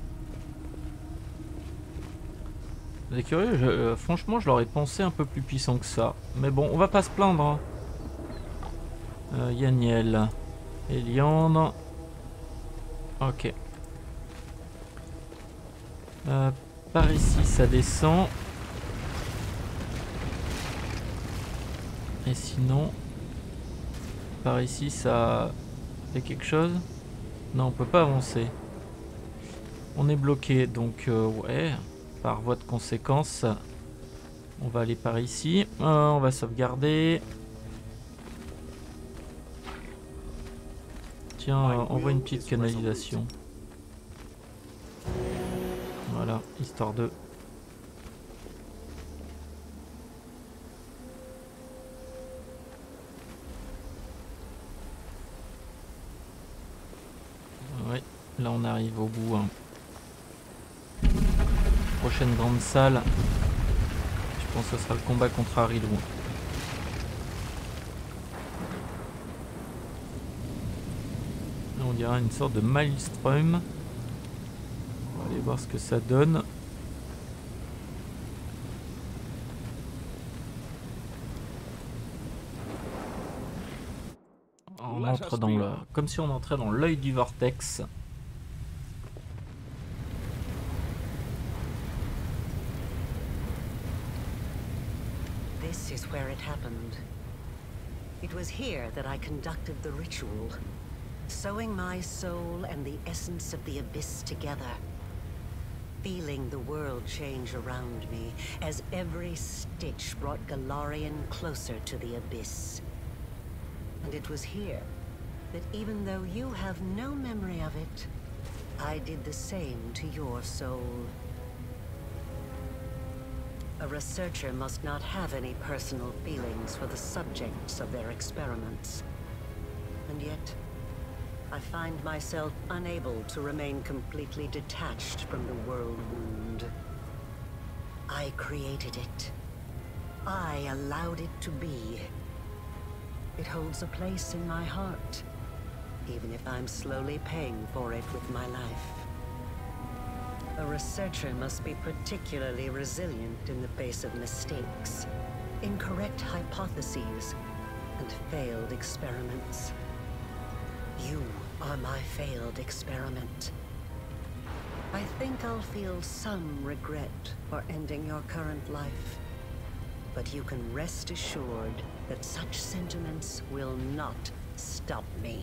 C'est curieux, franchement je l'aurais pensé un peu plus puissant que ça. Mais bon, on va pas se plaindre, hein. Yaniel. Eliandre. Ok. Par ici ça descend. Et sinon... Par ici ça fait quelque chose? Non, on peut pas avancer. On est bloqué, donc ouais, par voie de conséquence, on va aller par ici. On va sauvegarder. Tiens, on voit une petite canalisation. Voilà, histoire de... Ouais, là on arrive au bout, hein. Prochaine grande salle, je pense que ce sera le combat contre Arilou. Là on dirait une sorte de maelstrom. On va aller voir ce que ça donne. On entre dans le... comme si on entrait dans l'œil du vortex. This is where it happened. It was here that I conducted the ritual, sewing my soul and the essence of the abyss together, feeling the world change around me as every stitch brought Galarian closer to the abyss. And it was here that even though you have no memory of it, I did the same to your soul. A researcher must not have any personal feelings for the subjects of their experiments. And yet, I find myself unable to remain completely detached from the world wound. I created it. I allowed it to be. It holds a place in my heart, even if I'm slowly paying for it with my life. A researcher must be particularly resilient in the face of mistakes, incorrect hypotheses, and failed experiments. You are my failed experiment. I think I'll feel some regret for ending your current life, but you can rest assured that such sentiments will not stop me.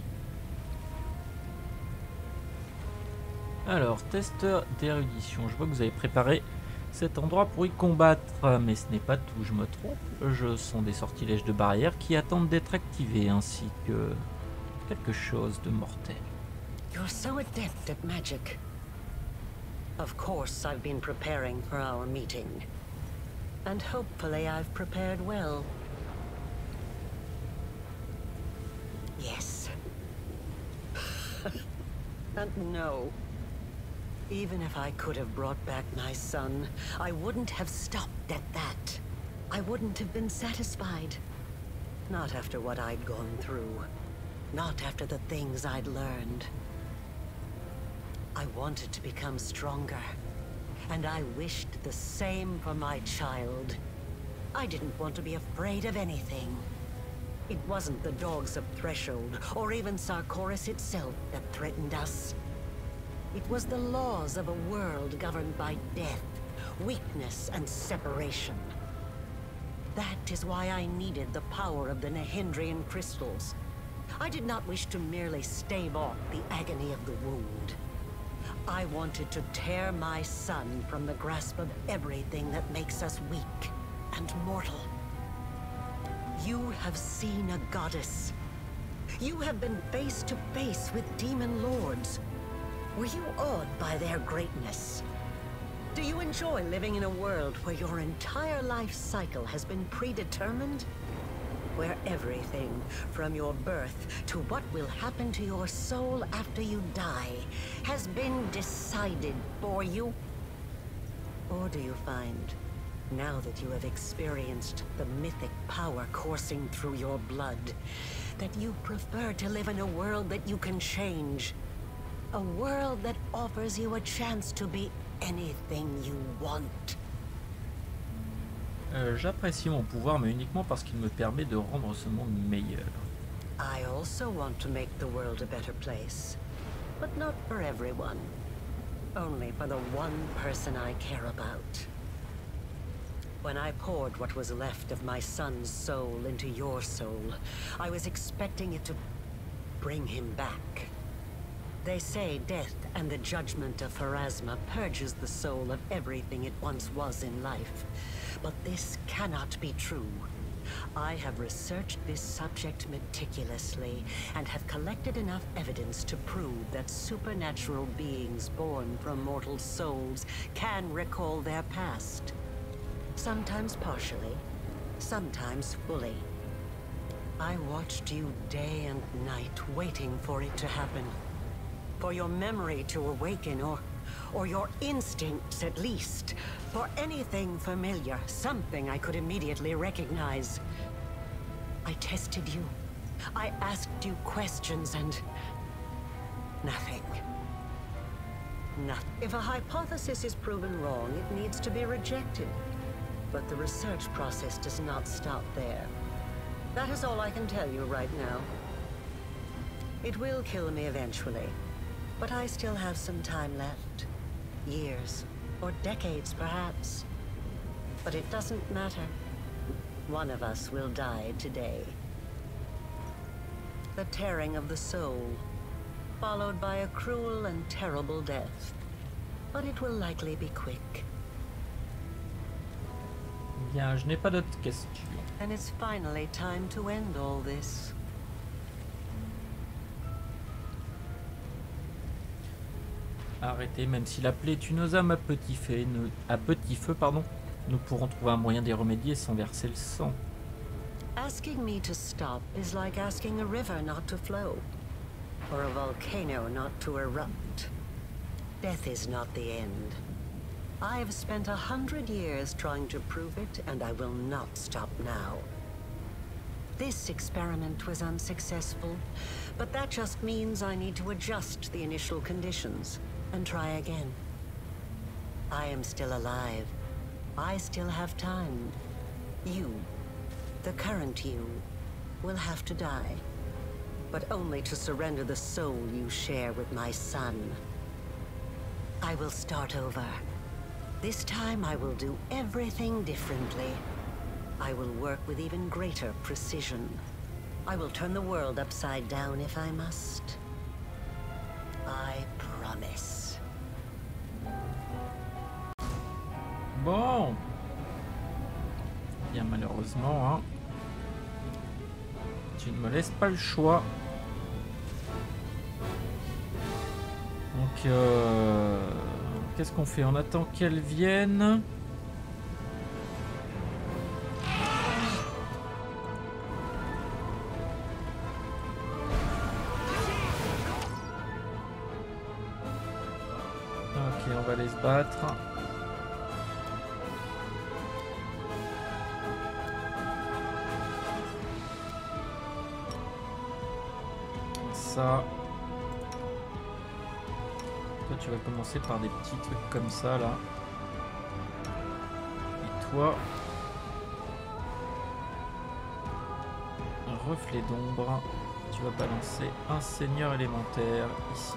Alors, testeur d'érudition. Je vois que vous avez préparé cet endroit pour y combattre. Mais ce n'est pas tout, je me trompe. Ce sont des sortilèges de barrière qui attendent d'être activés, ainsi que quelque chose de mortel. You're so adept at magic. Of course, I've been preparing for our meeting. And hopefully I've prepared well. Yes. And no. Even if I could have brought back my son, I wouldn't have stopped at that. I wouldn't have been satisfied. Not after what I'd gone through. Not after the things I'd learned. I wanted to become stronger. And I wished the same for my child. I didn't want to be afraid of anything. It wasn't the dogs of Threshold, or even Sarkoris itself, that threatened us. It was the laws of a world governed by death, weakness, and separation. That is why I needed the power of the Nehindrian crystals. I did not wish to merely stave off the agony of the wound. I wanted to tear my son from the grasp of everything that makes us weak and mortal. You have seen a goddess. You have been face to face with demon lords. Were you awed by their greatness? Do you enjoy living in a world where your entire life cycle has been predetermined? Where everything, from your birth to what will happen to your soul after you die, has been decided for you? Or do you find, now that you have experienced the mythic power coursing through your blood, that you prefer to live in a world that you can change? A world that offers you a chance to be anything you want. J'apprécie mon pouvoir, mais uniquement parce qu'il me permet de rendre ce monde meilleur. I also want to make the world a better place. But not for everyone. Only for the one person I care about. When I poured what was left of my son's soul into your soul, I was expecting it to bring him back. They say death and the judgment of Pharasma purges the soul of everything it once was in life. But this cannot be true. I have researched this subject meticulously and have collected enough evidence to prove that supernatural beings born from mortal souls can recall their past. Sometimes partially, sometimes fully. I watched you day and night waiting for it to happen. For your memory to awaken, or your instincts at least. For anything familiar, something I could immediately recognize. I tested you. I asked you questions and... nothing. Nothing. If a hypothesis is proven wrong, it needs to be rejected. But the research process does not stop there. That is all I can tell you right now. It will kill me eventually. But I still have some time left. Years, or decades perhaps. But it doesn't matter. One of us will die today. The tearing of the soul, followed by a cruel and terrible death. But it will likely be quick. Bien, je n'ai pas d'autres questions. And it's finally time to end all this. Arrêtez, même si la plaie est une aux âmes à petit feu, nous pourrons trouver un moyen d'y remédier sans verser le sang. Asking me to stop is like asking a river not to flow, or a volcano not to erupt. Death is not the end. I've spent 100 years trying to prove it, and I will not stop now. This experiment was unsuccessful, but that just means I need to adjust the initial conditions. And try again. I am still alive. I still have time. You, the current you, will have to die. But only to surrender the soul you share with my son. I will start over. This time I will do everything differently. I will work with even greater precision. I will turn the world upside down if I must. I promise. Bon. Bien, malheureusement, hein. Tu ne me laisses pas le choix. Donc, qu'est-ce qu'on fait? On attend qu'elle vienne. Ok, on va aller se battre. Ça. Toi, tu vas commencer par des petits trucs comme ça, là. Et toi, un reflet d'ombre. Tu vas balancer un seigneur élémentaire ici.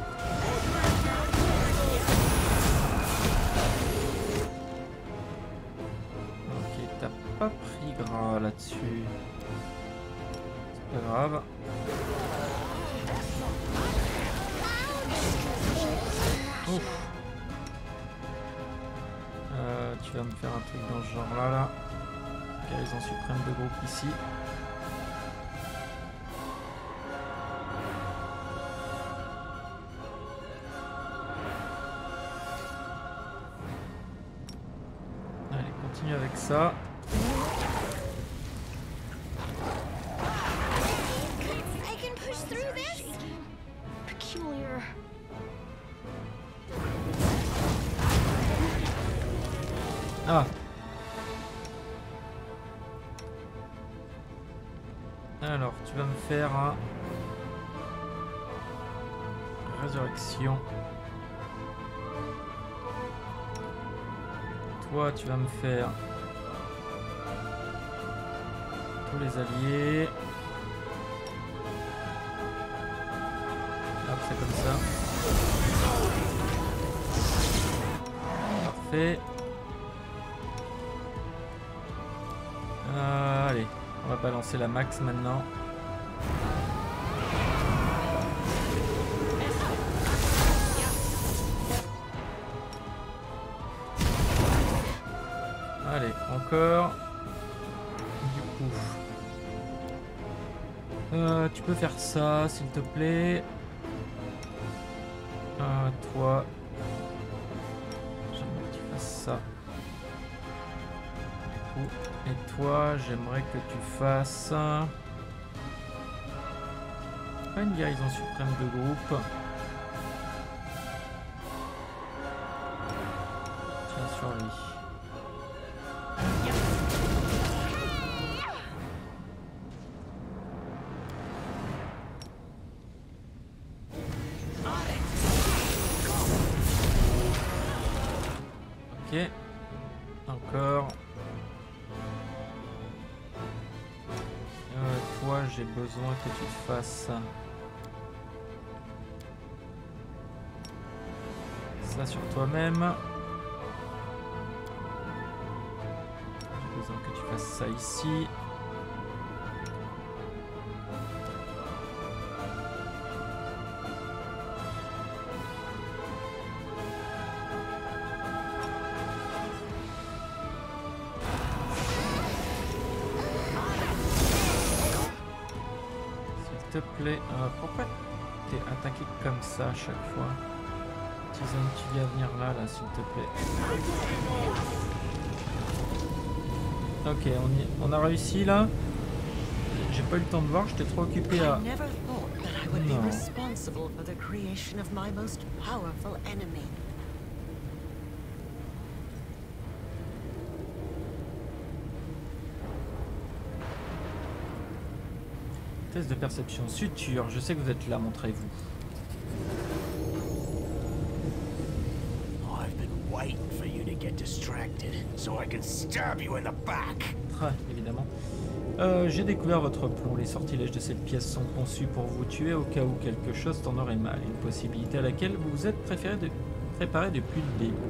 Ok, t'as pas pris gras là-dessus. C'est pas grave. Ouf. Tu vas me faire un truc dans ce genre là. Guérison suprême de groupe ici. Allez, continue avec ça. I can push through this. Peculiar. Ah. Alors, tu vas me faire un Résurrection. Toi, tu vas me faire tous les alliés. Hop, c'est comme ça. Parfait. Allez, on va balancer la max maintenant. Allez, encore. Du coup, tu peux faire ça, s'il te plaît. Toi, j'aimerais que tu fasses ça. Du coup, et toi, j'aimerais que tu fasses une guérison suprême de groupe. Tiens sur lui. Ok, encore. Toi, j'ai besoin que tu fasses ça sur toi-même. J'ai besoin que tu fasses ça ici. S'il te plaît, pourquoi t'es attaqué comme ça à chaque fois? Tisane, tu viens venir là, s'il te plaît. Ok, on a réussi là. J'ai pas eu le temps de voir, j'étais trop occupé à... Non. Test de perception suture, je sais que vous êtes là, montrez-vous. Waiting for you to get distracted so I can stab you in the back. Évidemment. J'ai découvert votre plomb. Les sortilèges de cette pièce sont conçus pour vous tuer au cas où quelque chose t'en aurait mal. Une possibilité à laquelle vous vous êtes préparé depuis le début.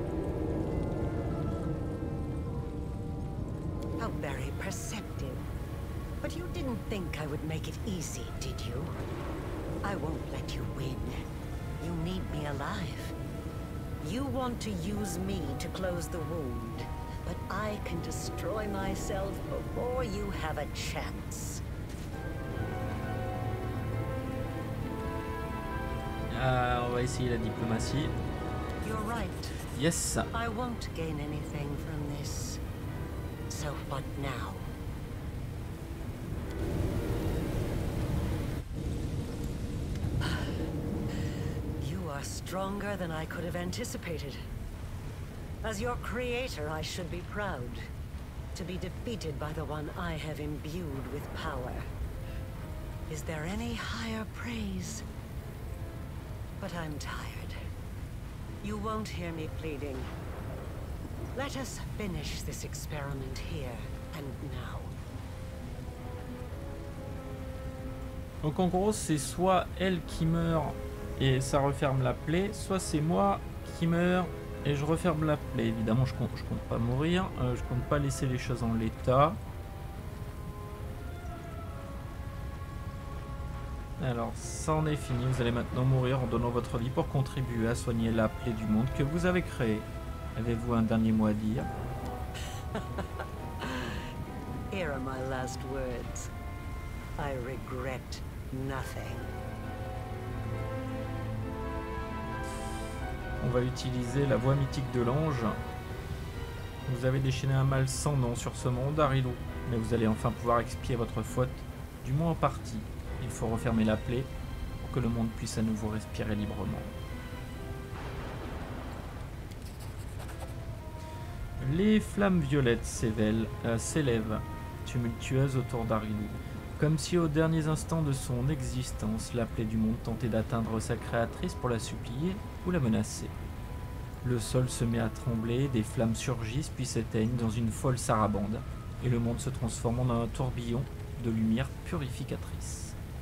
How very perceptive. But you didn't think I would make it easy, did you? I won't let you win. You need me alive. You want to use me to close the wound, but I can destroy myself before you have a chance. On va essayer la diplomatie. You're right. Yes. I won't gain anything from this. So what now? Stronger than I could have anticipated. As your creator, I should be proud to be defeated by the one I have imbued with power. Is there any higher praise? But I'm tired. You won't hear me pleading. Let us finish this experiment here and now. Donc en gros, c'est soit elle qui meurt et ça referme la plaie, soit c'est moi qui meurs et je referme la plaie. Évidemment, je compte pas mourir, je compte pas laisser les choses en l'état. Alors, ça en est fini. Vous allez maintenant mourir en donnant votre vie pour contribuer à soigner la plaie du monde que vous avez créé. Avez-vous un dernier mot à dire? Here are my last words. I regret nothing. On va utiliser la voix mythique de l'ange. Vous avez déchaîné un mal sans nom sur ce monde, Arilou, mais vous allez enfin pouvoir expier votre faute, du moins en partie. Il faut refermer la plaie pour que le monde puisse à nouveau respirer librement. Les flammes violettes s'élèvent, tumultueuses autour d'Arilou. Comme si aux derniers instants de son existence, la plaie du monde tentait d'atteindre sa créatrice pour la supplier ou la menacer. Le sol se met à trembler, des flammes surgissent puis s'éteignent dans une folle sarabande, et le monde se transforme en un tourbillon de lumière purificatrice.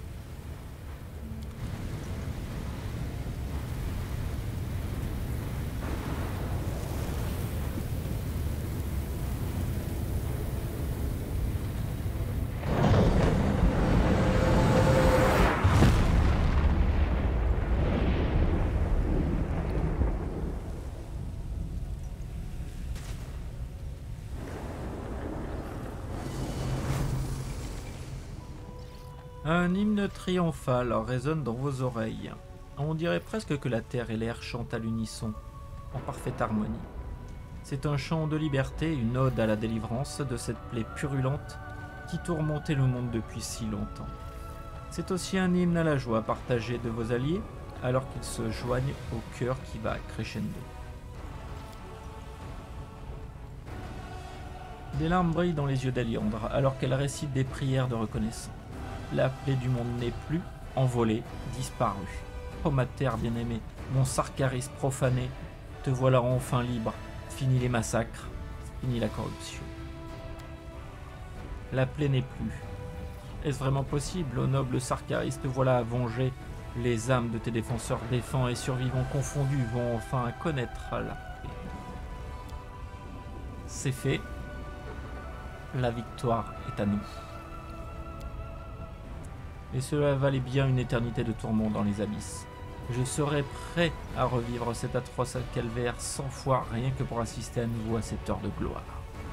Un hymne triomphal résonne dans vos oreilles. On dirait presque que la terre et l'air chantent à l'unisson, en parfaite harmonie. C'est un chant de liberté, une ode à la délivrance de cette plaie purulente qui tourmentait le monde depuis si longtemps. C'est aussi un hymne à la joie partagée de vos alliés, alors qu'ils se joignent au cœur qui va crescendo. Des larmes brillent dans les yeux d'Eliandre, alors qu'elle récite des prières de reconnaissance. La plaie du monde n'est plus, envolée, disparue. Oh ma terre bien-aimée, mon Sarkaris profané, te voilà enfin libre. Fini les massacres, fini la corruption. La plaie n'est plus. Est-ce vraiment possible, ô noble Sarkaris, te voilà à venger? Les âmes de tes défenseurs défunts et survivants confondus vont enfin connaître la paix. C'est fait. La victoire est à nous. Et cela valait bien une éternité de tourments dans les abysses. Je serais prêt à revivre cet atroce calvaire 100 fois rien que pour assister à nouveau à cette heure de gloire.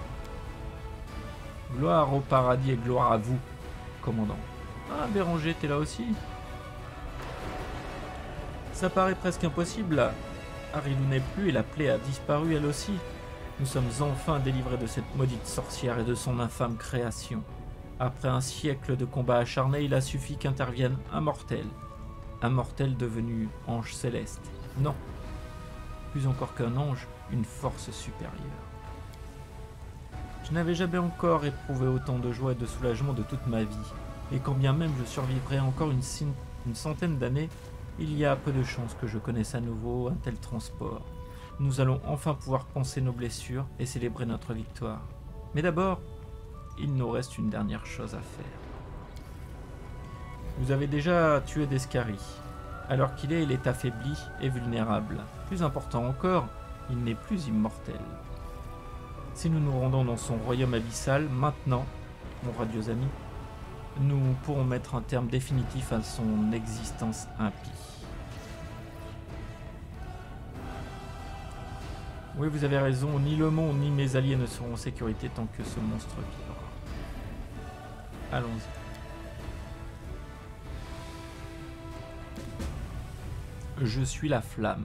Gloire au paradis et gloire à vous, commandant. Ah, Béranger, t'es là aussi? Ça paraît presque impossible. Arilou n'est plus et la plaie a disparu elle aussi. Nous sommes enfin délivrés de cette maudite sorcière et de son infâme création. Après un siècle de combats acharnés, il a suffi qu'intervienne un mortel. Un mortel devenu ange céleste. Non. Plus encore qu'un ange, une force supérieure. Je n'avais jamais encore éprouvé autant de joie et de soulagement de toute ma vie. Et quand bien même je survivrai encore une centaine d'années, il y a peu de chances que je connaisse à nouveau un tel transport. Nous allons enfin pouvoir panser nos blessures et célébrer notre victoire. Mais d'abord, il nous reste une dernière chose à faire. Vous avez déjà tué Descari. Alors qu'il est, il est affaibli et vulnérable. Plus important encore, il n'est plus immortel. Si nous nous rendons dans son royaume abyssal, maintenant, mon radieux ami, nous pourrons mettre un terme définitif à son existence impie. Oui, vous avez raison, ni le monde ni mes alliés ne seront en sécurité tant que ce monstre vivra. Allons-y. Je suis la flamme.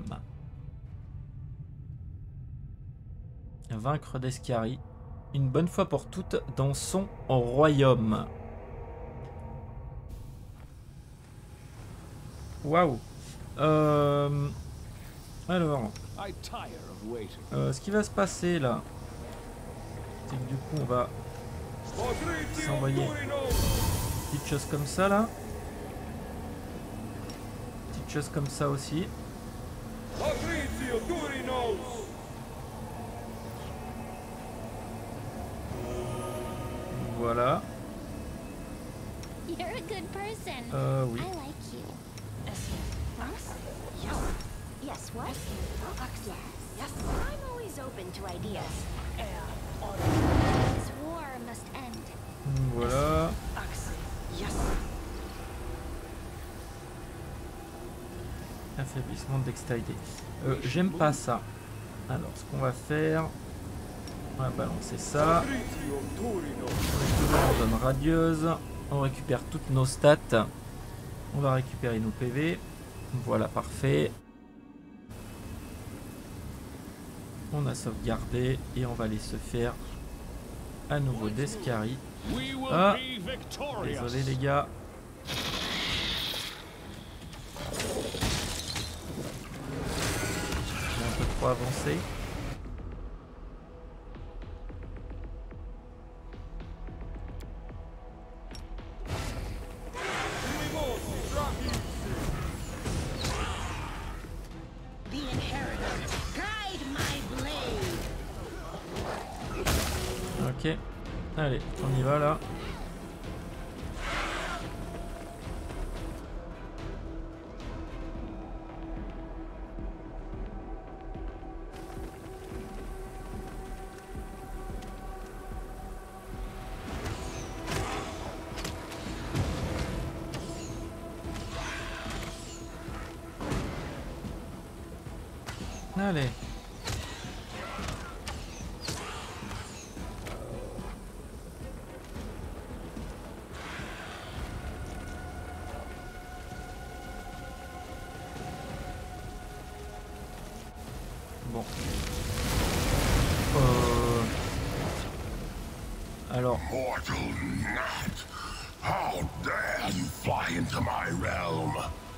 Vaincre Descari, une bonne fois pour toutes dans son royaume. Waouh. Alors, ce qui va se passer là, c'est que du coup on va s'envoyer des petites choses comme ça là. Petites choses comme ça aussi. Voilà. You're a good person. Oui. I like you. Yes, what? Yes. I'm always open to ideas. This war must end. Voilà. Affaiblissement de dextérité. J'aime pas ça. Alors, ce qu'on va faire, on va balancer ça. On donne radieuse. On récupère toutes nos stats. On va récupérer nos PV. Voilà, parfait. On a sauvegardé et on va aller se faire à nouveau Descari. Ah, désolé les gars. J'ai un peu trop avancé. The inheritor, guide my blade. Ok. Allez, on y va là. Allez. Bon. Alors. Mortal gnat! How dare you fly into my realm?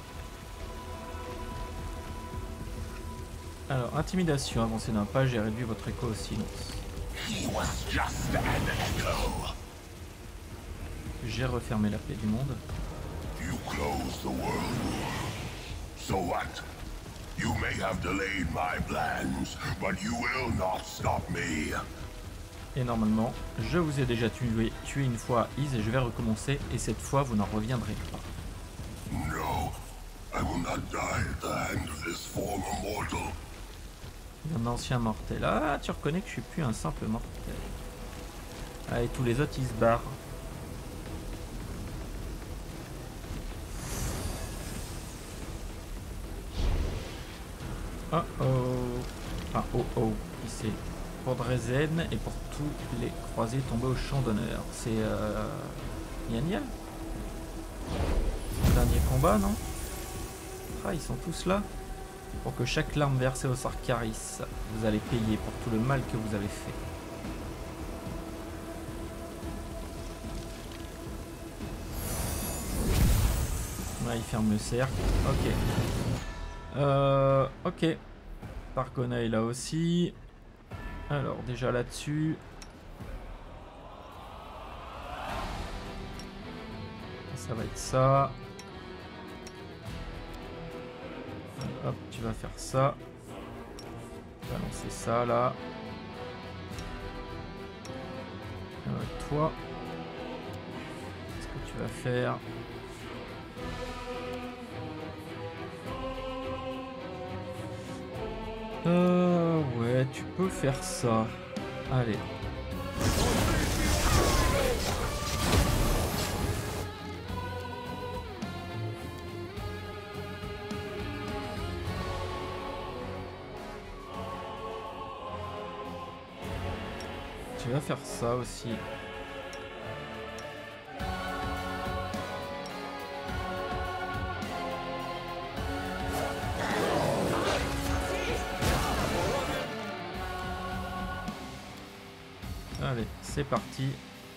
Alors, intimidation, avancez d'un page et réduit votre écho au silence. He was just an echo. J'ai refermé la paix du monde. You closed the world. So what? You may have delayed my plans, but you will not stop me. Et normalement, je vous ai déjà tué une fois à Ys et je vais recommencer. Et cette fois, vous n'en reviendrez pas. No, I will not die at the hand of this former mortal. Un ancien mortel. Ah, tu reconnais que je suis plus un simple mortel. Ah, et tous les autres, ils se barrent. Oh oh. Enfin, oh oh. Qui c'est? Pour Dresden et pour tous les croisés tombés au champ d'honneur. C'est Yaniel? Dernier combat, non? Ah, ils sont tous là. Pour que chaque larme versée au Sarkaris, vous allez payer pour tout le mal que vous avez fait. Là, il ferme le cercle. Ok. Ok. Targona est là aussi. Alors, déjà là-dessus. Ça va être ça. Hop, tu vas faire ça. Balancer ça là. Toi, qu'est-ce que tu vas faire? Ouais, tu peux faire ça. Allez. Tu vas faire ça aussi. Allez, c'est parti.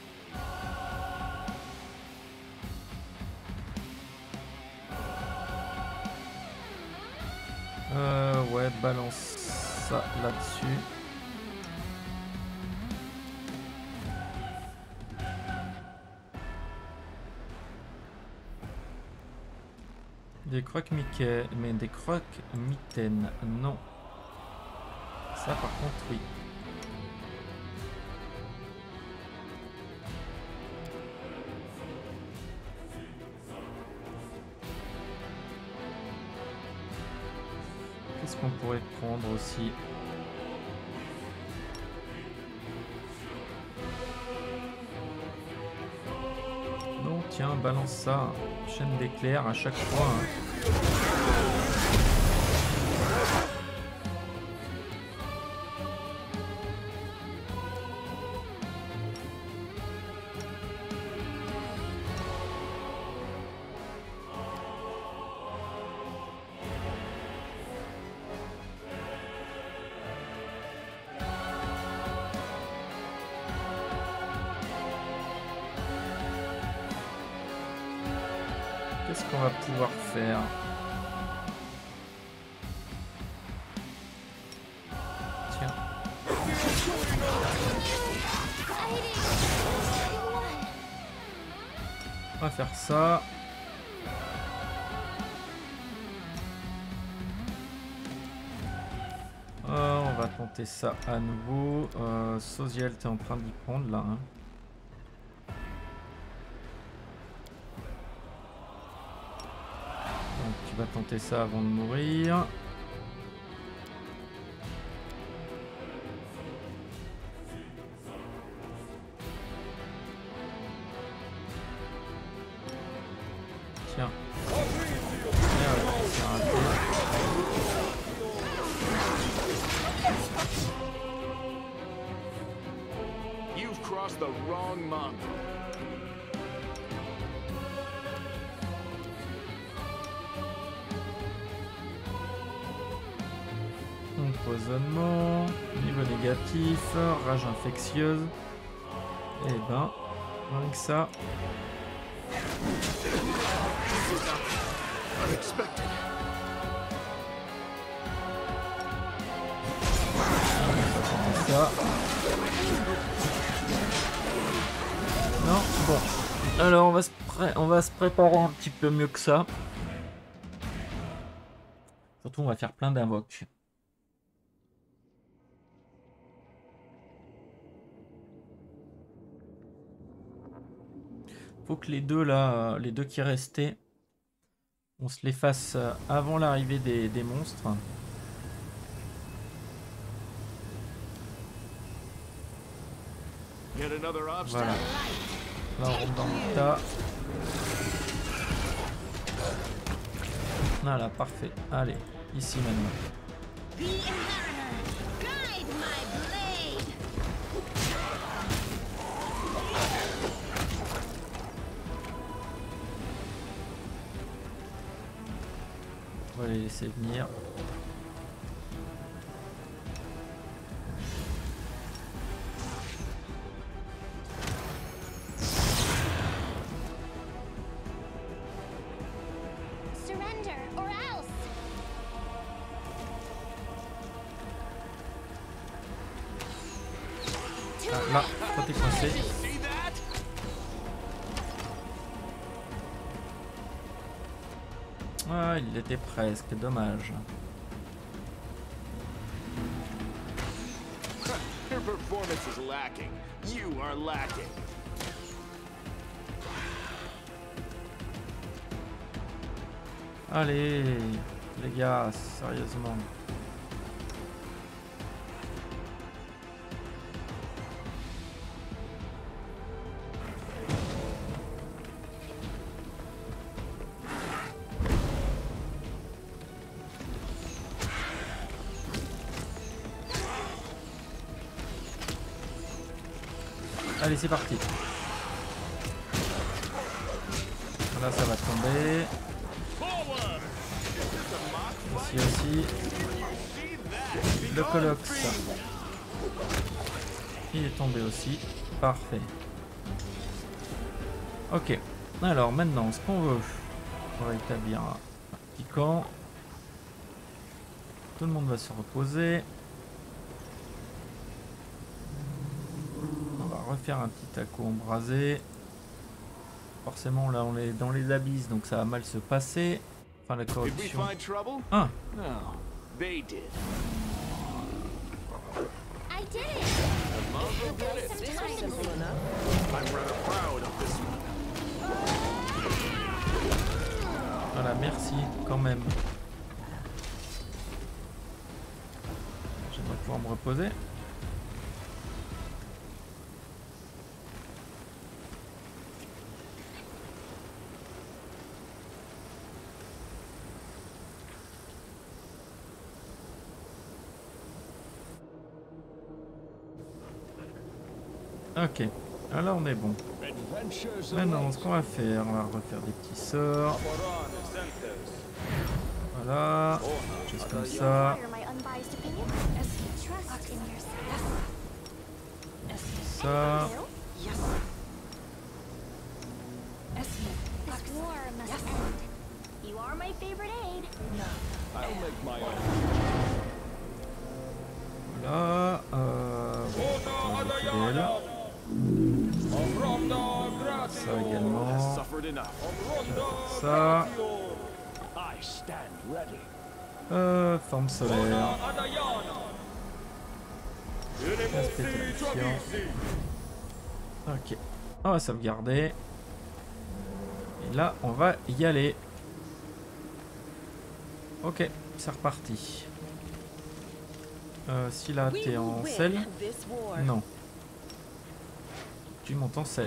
Ouais, balance ça là-dessus. Des croque-mitaines, mais des croque-mitaines, non. Ça par contre, oui. Qu'est-ce qu'on pourrait prendre aussi? Non, tiens, balance ça. Chaîne d'éclairs à chaque fois. Qu'est-ce qu'on va pouvoir faire? Tiens. On va faire ça. va tenter ça à nouveau. Soziel, t'es en train d'y prendre là. Hein. Donc tu vas tenter ça avant de mourir. Tiens. Merde, c'est raté. You've crossed the wrong monk. Empoisonnement, niveau négatif, rage infectieuse. Et ben, rien que ça. Ça. Non, bon. Alors on va se préparer un petit peu mieux que ça. Surtout on va faire plein d'invoques. Faut que les deux là, les deux qui restaient, on se les fasse avant l'arrivée des monstres. Voilà. Là on rentre dans le tas. Voilà, parfait. Allez, ici maintenant. The Inheritor, guide my blade. On va les laisser venir. Surrender or else. Ah, là, toi t'es coincé. See that? Ah, il était presque, dommage. Your performance is lacking. You are lacking. Allez, les gars, sérieusement. Allez, c'est parti. Là, ça va tomber. Ici aussi. Le Colox. Il est tombé aussi. Parfait. Ok. Alors, maintenant, ce qu'on veut, on va établir un petit camp. Tout le monde va se reposer. Refaire un petit taco embrasé. Forcément là on est dans les abysses donc ça va mal se passer. Enfin la corruption. Ah. No, they did. I did it. Some time. I'm rather proud of this one. Voilà, merci quand même. J'aimerais pouvoir me reposer. Ok, alors on est bon. Maintenant, ce qu'on va faire, on va refaire des petits sorts. Voilà, juste comme ça. Require my unbiased opinion. Trust in yourself. Ça. This war must end. You are my favorite aide. I'll make my own. Voilà. Fidèle. Ça également. Suffered enough. Ça. I stand ready. Forme solaire. Ok, on va sauvegarder. Et là, on va y aller. Ok, c'est reparti. Si là, t'es en sel. Non. Tu montes en sel.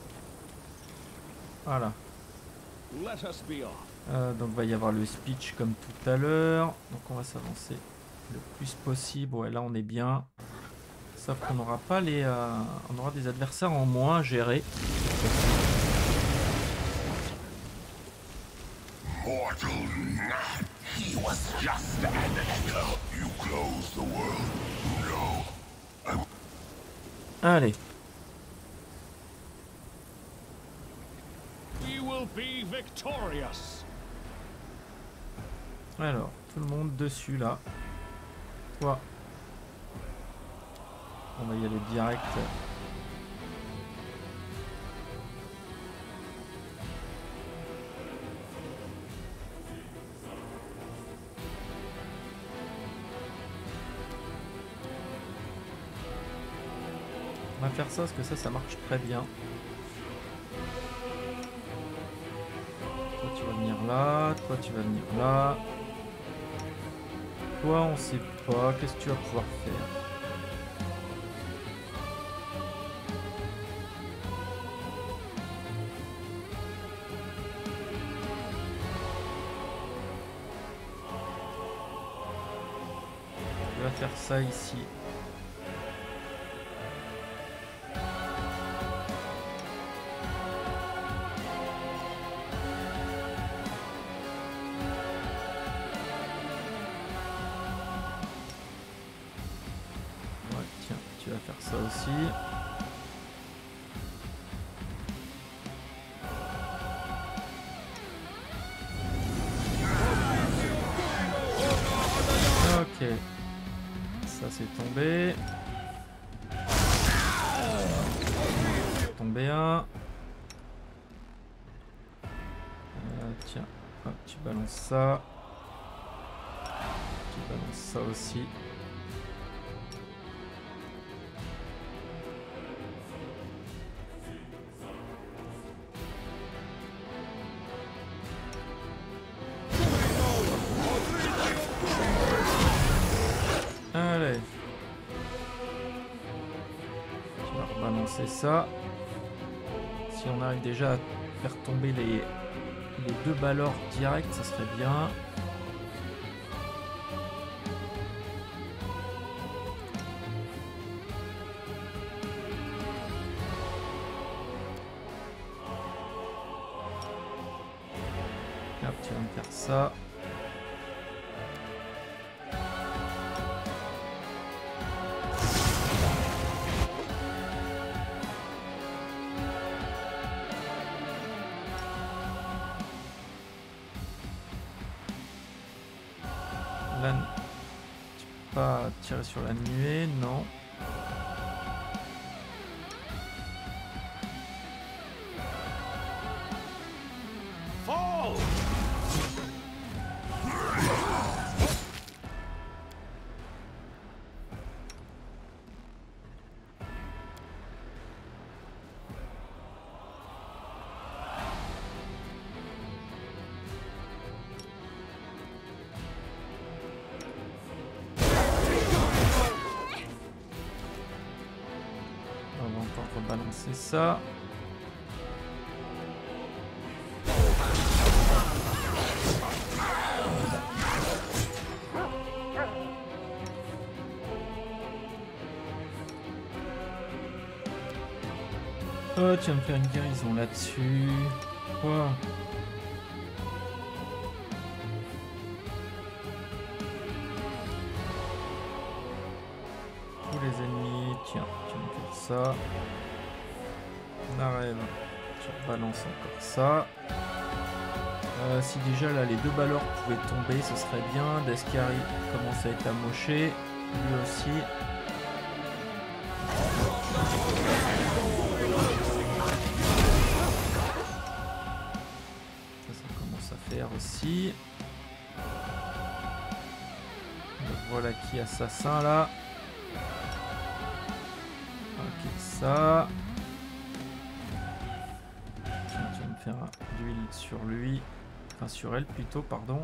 Voilà. Donc va y avoir le speech comme tout à l'heure. Donc on va s'avancer le plus possible. Ouais, là on est bien. Sauf qu'on n'aura pas les... on aura des adversaires en moins à gérer. Mortal gnat, he was just an echo. You closed the world. No. Allez. We will be victorious. Alors, tout le monde dessus là. Toi. On va y aller direct. On va faire ça parce que ça marche très bien. Toi tu vas venir là, toi tu vas venir là. Toi on sait pas, qu'est-ce que tu vas pouvoir faire? Tu vas faire ça ici. Ça aussi. Ok. Ça c'est tombé. Tombé un. Tiens, hop, tu balances ça. Tu balances ça aussi. Allez. Tu vas rebalancer ça. Si on arrive déjà à faire tomber les deux balors directs, ça serait bien. Hop, tu vas me faire ça. Là, tu peux pas tirer sur la nuée, non. Fall! On va encore rebalancer ça. Oh, tu vas me faire une guérison là-dessus. Quoi? Tous les ennemis. Tiens, tu vas me faire ça. Narev, tu rebalances encore ça. Si déjà là les deux balors pouvaient tomber, ce serait bien. Deskari commence à être amoché. Lui aussi. Ça commence à faire aussi. Le voilà qui est assassin là. Ok, ça. Tiens, tu vas me faire de l'huile sur lui. Enfin, sur elle plutôt, pardon.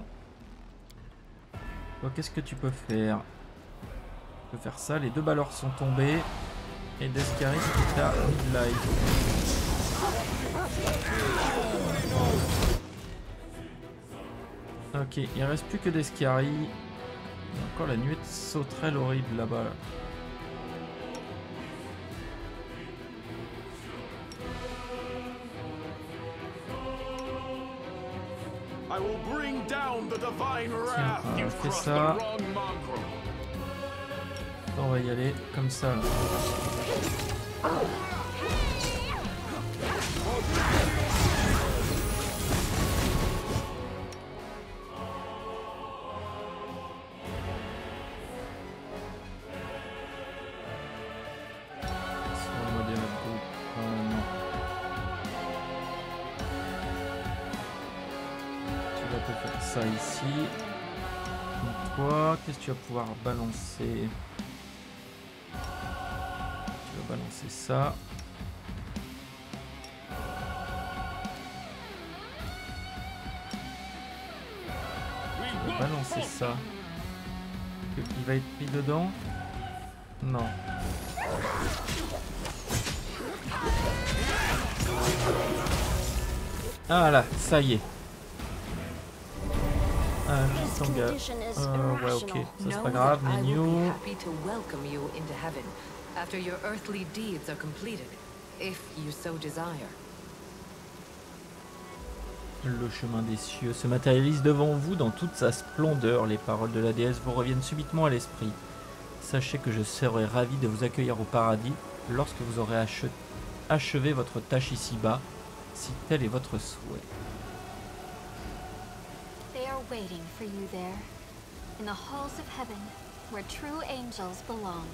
Bon, qu'est-ce que tu peux faire? Tu peux faire ça. Les deux balleurs sont tombés. Et Descaris est à mid-life. Ok, il reste plus que Descaris. Il y a encore la nuée de sauterelle horrible là-bas. Là. Tiens, fais ça. On va y aller comme ça. Là. Ça ici. Et toi, qu'est-ce que tu vas pouvoir balancer? Tu vas balancer ça. Tu vas balancer ça. Il va être pris dedans? Non. Ah là, ça y est. Ouais, ok, ça c'est pas grave, mais New. Le chemin des cieux se matérialise devant vous dans toute sa splendeur. Les paroles de la déesse vous reviennent subitement à l'esprit. Sachez que je serai ravi de vous accueillir au paradis lorsque vous aurez achevé votre tâche ici-bas, si tel est votre souhait. Waiting for you there, in the halls of heaven, where true angels belong.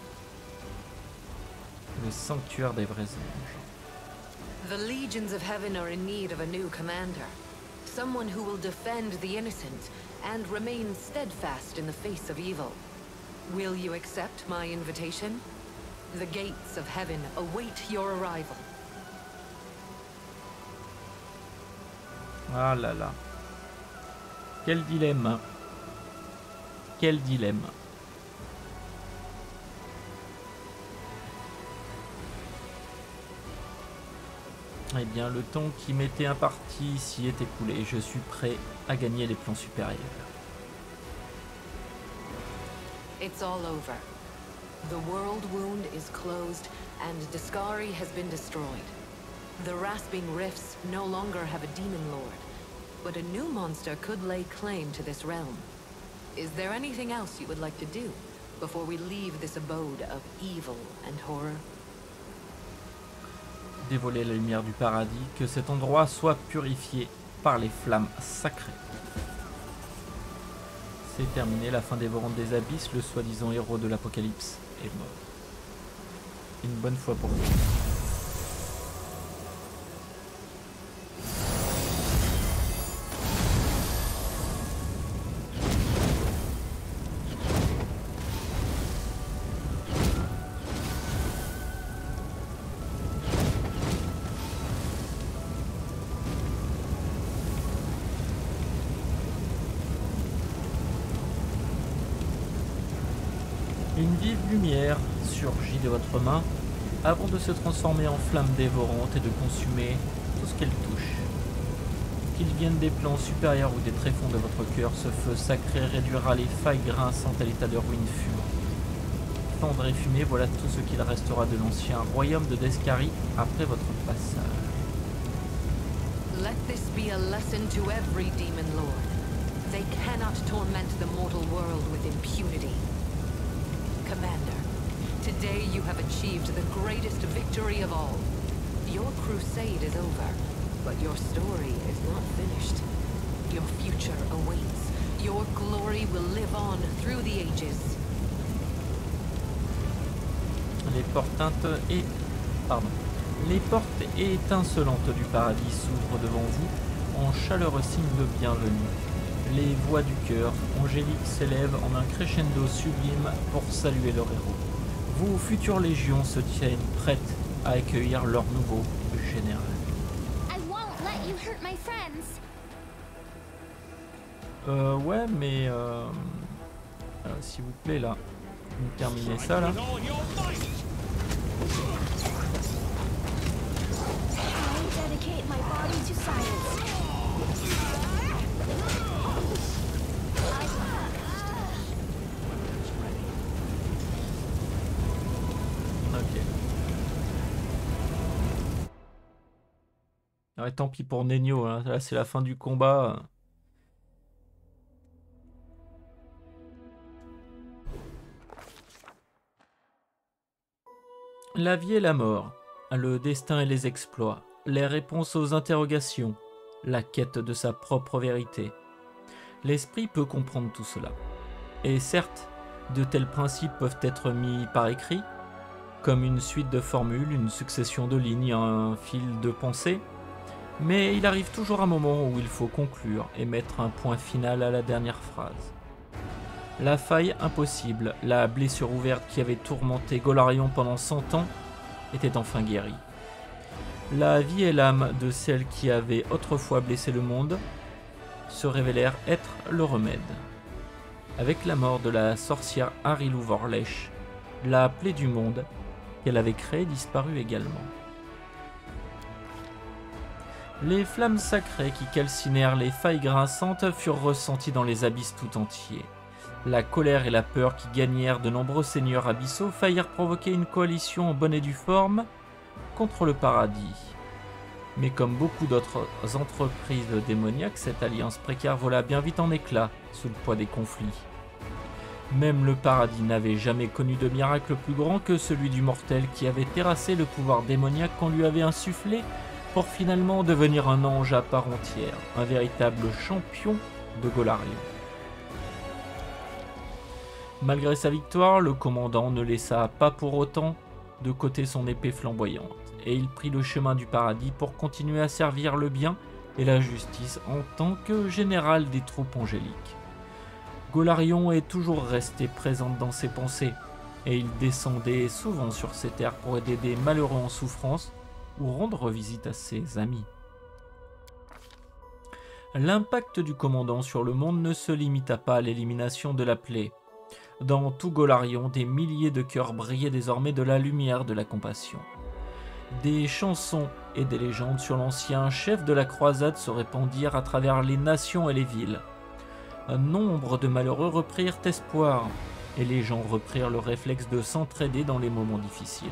Le sanctuaire des vrais anges. The legions of heaven are in need of a new commander. Someone who will defend the innocent and remain steadfast in the face of evil. Will you accept my invitation? The gates of heaven await your arrival. Ah là là. Quel dilemme. Quel dilemme. Eh bien, le temps qui m'était imparti s'y est écoulé. Je suis prêt à gagner les plans supérieurs. It's all over. The world wound is closed and Descari has been destroyed. The rasping rifts no longer have a demon lord. But a new monster could lay claim to this realm. Is there anything else you would like to do before we leave this abode of evil and horror? Dévoiler la lumière du paradis, que cet endroit soit purifié par les flammes sacrées. C'est terminé, la fin dévorante des abysses, le soi-disant héros de l'apocalypse est mort. Une bonne fois pour toutes. Une vive lumière surgit de votre main avant de se transformer en flamme dévorante et de consumer tout ce qu'elle touche. Qu'il vienne des plans supérieurs ou des tréfonds de votre cœur, ce feu sacré réduira les failles grinçantes à l'état de ruine fumante. Cendres et fumée, voilà tout ce qu'il restera de l'ancien royaume de Descari après votre passage. Let this be a lesson to every demon lord. They cannot torment the mortal world with impunity. Commander, today you have achieved the greatest victory of all. Your crusade is over, but your story is not finished. Your future awaits. Your glory will live on through the ages. Les portes étincelantes du paradis s'ouvrent devant vous en chaleureux signe de bienvenue. Les voix du cœur angéliques s'élèvent en un crescendo sublime pour saluer leur héros. Vos futures légions se tiennent prêtes à accueillir leur nouveau général. I won't let you hurt my friends. Ouais, mais s'il vous plaît, là, vous terminez ça, là. I dedicate my body to science. Ok. Ouais, tant pis pour Nenio, hein. Là c'est la fin du combat. La vie et la mort, le destin et les exploits, les réponses aux interrogations, la quête de sa propre vérité. L'esprit peut comprendre tout cela. Et certes, de tels principes peuvent être mis par écrit, comme une suite de formules, une succession de lignes, un fil de pensée, mais il arrive toujours un moment où il faut conclure et mettre un point final à la dernière phrase. La faille impossible, la blessure ouverte qui avait tourmenté Golarion pendant 100 ans, était enfin guérie. La vie et l'âme de celle qui avait autrefois blessé le monde se révélèrent être le remède. Avec la mort de la sorcière Arilou Vorlesh, la plaie du monde qu'elle avait créée disparut également. Les flammes sacrées qui calcinèrent les failles grinçantes furent ressenties dans les abysses tout entiers. La colère et la peur qui gagnèrent de nombreux seigneurs abyssaux faillirent provoquer une coalition en bonne et due forme contre le paradis. Mais comme beaucoup d'autres entreprises démoniaques, cette alliance précaire vola bien vite en éclats sous le poids des conflits. Même le paradis n'avait jamais connu de miracle plus grand que celui du mortel qui avait terrassé le pouvoir démoniaque qu'on lui avait insufflé pour finalement devenir un ange à part entière, un véritable champion de Golarion. Malgré sa victoire, le commandant ne laissa pas pour autant de côté son épée flamboyante, et il prit le chemin du paradis pour continuer à servir le bien et la justice en tant que général des troupes angéliques. Golarion est toujours resté présente dans ses pensées, et il descendait souvent sur ces terres pour aider des malheureux en souffrance ou rendre visite à ses amis. L'impact du commandant sur le monde ne se limita pas à l'élimination de la plaie. Dans tout Golarion, des milliers de cœurs brillaient désormais de la lumière de la compassion. Des chansons et des légendes sur l'ancien chef de la croisade se répandirent à travers les nations et les villes. Un nombre de malheureux reprirent espoir, et les gens reprirent le réflexe de s'entraider dans les moments difficiles.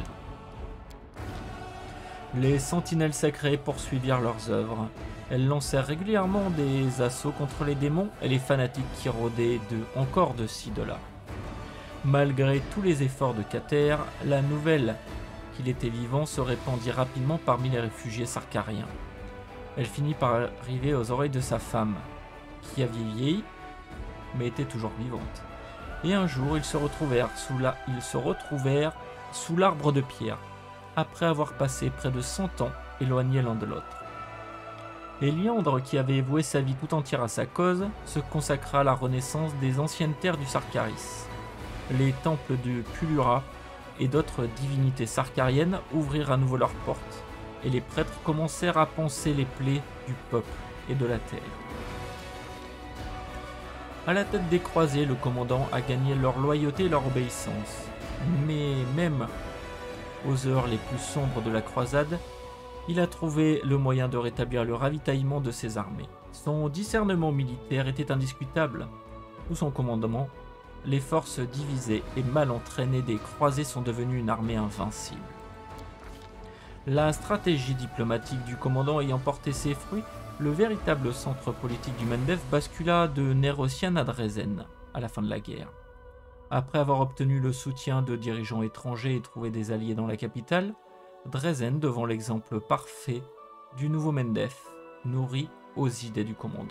Les sentinelles sacrées poursuivirent leurs œuvres. Elles lancèrent régulièrement des assauts contre les démons et les fanatiques qui rôdaient encore de ci de là. Malgré tous les efforts de Cater, la nouvelle qu'il était vivant se répandit rapidement parmi les réfugiés sarkariens. Elle finit par arriver aux oreilles de sa femme, qui avait vieilli, mais était toujours vivante. Et un jour, ils se retrouvèrent sous l'arbre de pierre, après avoir passé près de 100 ans éloignés l'un de l'autre. Eliandre, qui avait voué sa vie tout entière à sa cause, se consacra à la renaissance des anciennes terres du Sarkaris. Les temples de Pulura et d'autres divinités sarkariennes ouvrirent à nouveau leurs portes, et les prêtres commencèrent à panser les plaies du peuple et de la terre. À la tête des croisés, le commandant a gagné leur loyauté et leur obéissance. Mais même aux heures les plus sombres de la croisade, il a trouvé le moyen de rétablir le ravitaillement de ses armées. Son discernement militaire était indiscutable. Sous son commandement, les forces divisées et mal entraînées des croisés sont devenues une armée invincible. La stratégie diplomatique du commandant ayant porté ses fruits, le véritable centre politique du Mendef bascula de Nerosian à Drezen à la fin de la guerre. Après avoir obtenu le soutien de dirigeants étrangers et trouvé des alliés dans la capitale, Drezen devint l'exemple parfait du nouveau Mendef, nourri aux idées du commandant.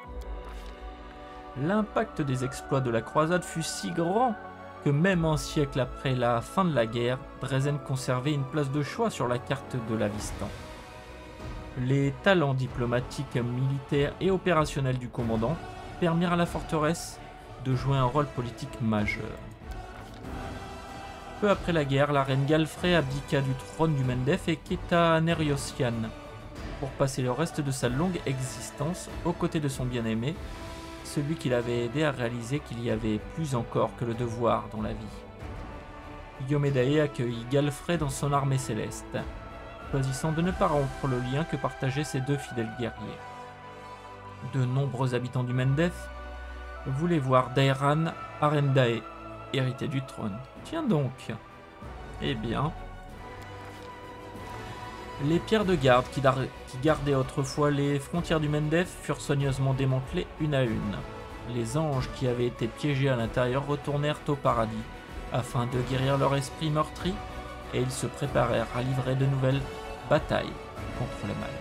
L'impact des exploits de la croisade fut si grand que même un siècle après la fin de la guerre, Drezen conservait une place de choix sur la carte de l'Avistan. Les talents diplomatiques, militaires et opérationnels du commandant permirent à la forteresse de jouer un rôle politique majeur. Peu après la guerre, la reine Galfrey abdiqua du trône du Mendef et quitta Neriossian pour passer le reste de sa longue existence aux côtés de son bien-aimé, celui qui l'avait aidé à réaliser qu'il y avait plus encore que le devoir dans la vie. Iomedae accueillit Galfrey dans son armée céleste, choisissant de ne pas rompre le lien que partageaient ces deux fidèles guerriers. De nombreux habitants du Mendef voulaient voir Dairan Arendae hérité du trône. Tiens donc. Eh bien, les pierres de garde qui gardaient autrefois les frontières du Mendef furent soigneusement démantelées une à une. Les anges qui avaient été piégés à l'intérieur retournèrent au paradis afin de guérir leur esprit meurtri, et ils se préparèrent à livrer de nouvelles batailles contre le mal.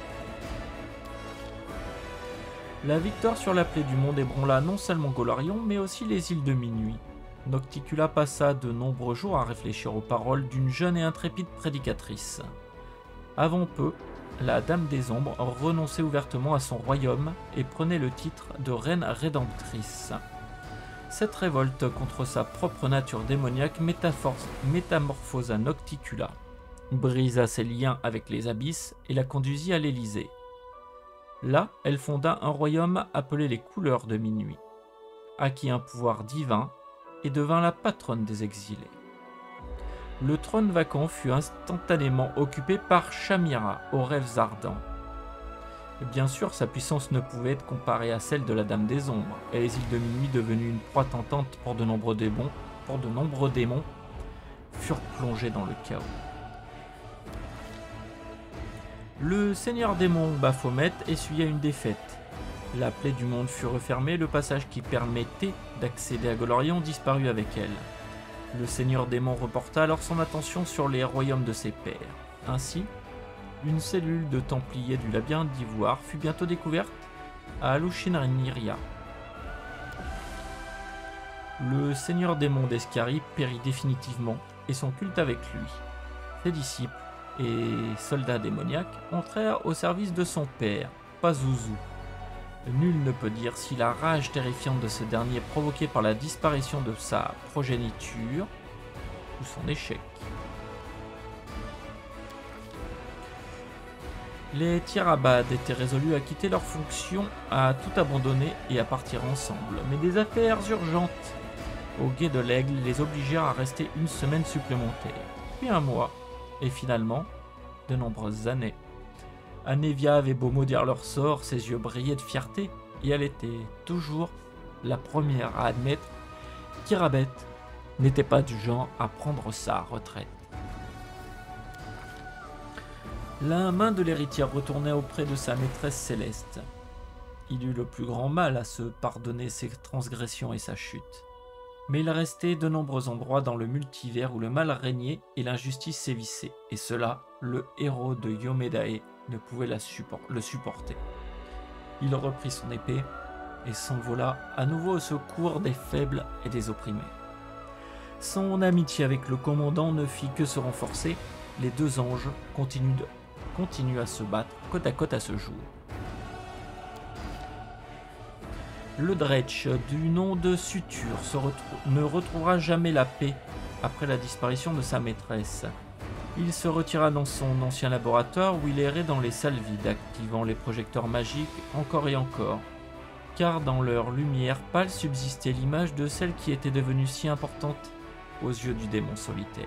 La victoire sur la plaie du monde ébranla non seulement Golarion, mais aussi les îles de Minuit. Nocticula passa de nombreux jours à réfléchir aux paroles d'une jeune et intrépide prédicatrice. Avant peu, la Dame des Ombres renonçait ouvertement à son royaume et prenait le titre de Reine Rédemptrice. Cette révolte contre sa propre nature démoniaque métamorphosa Nocticula, brisa ses liens avec les abysses et la conduisit à l'Élysée. Là, elle fonda un royaume appelé les Couleurs de Minuit, acquit un pouvoir divin et devint la patronne des exilés. Le trône vacant fut instantanément occupé par Shamira, aux rêves ardents. Bien sûr, sa puissance ne pouvait être comparée à celle de la Dame des Ombres, et les îles de Minuit, devenues une proie tentante pour de nombreux démons, furent plongés dans le chaos. Le seigneur démon Baphomet essuya une défaite. La plaie du monde fut refermée, le passage qui permettait d'accéder à Golarion disparut avec elle. Le seigneur démon reporta alors son attention sur les royaumes de ses pairs. Ainsi, une cellule de templiers du labyrinthe d'ivoire fut bientôt découverte à Alushinriria. Le seigneur démon d'Escari périt définitivement et son culte avec lui. Ses disciples et soldats démoniaques entrèrent au service de son père, Pazuzu. Nul ne peut dire si la rage terrifiante de ce dernier provoquée par la disparition de sa progéniture ou son échec. Les Tirabad étaient résolus à quitter leurs fonctions, à tout abandonner et à partir ensemble, mais des affaires urgentes au guet de l'Aigle les obligèrent à rester une semaine supplémentaire, puis un mois, et finalement de nombreuses années. Anevia avait beau maudire leur sort, ses yeux brillaient de fierté, et elle était toujours la première à admettre qu'Irabet n'était pas du genre à prendre sa retraite. La main de l'héritière retournait auprès de sa maîtresse céleste. Il eut le plus grand mal à se pardonner ses transgressions et sa chute. Mais il restait de nombreux endroits dans le multivers où le mal régnait et l'injustice sévissait, et cela, le héros de Iomedae ne pouvait le supporter. Il reprit son épée et s'envola à nouveau au secours des faibles et des opprimés. Son amitié avec le commandant ne fit que se renforcer. Les deux anges continuent à se battre côte à côte à ce jour. Le Dretch, du nom de Sutur, ne retrouvera jamais la paix après la disparition de sa maîtresse. Il se retira dans son ancien laboratoire où il errait dans les salles vides, activant les projecteurs magiques encore et encore, car dans leur lumière pâle subsistait l'image de celle qui était devenue si importante aux yeux du démon solitaire.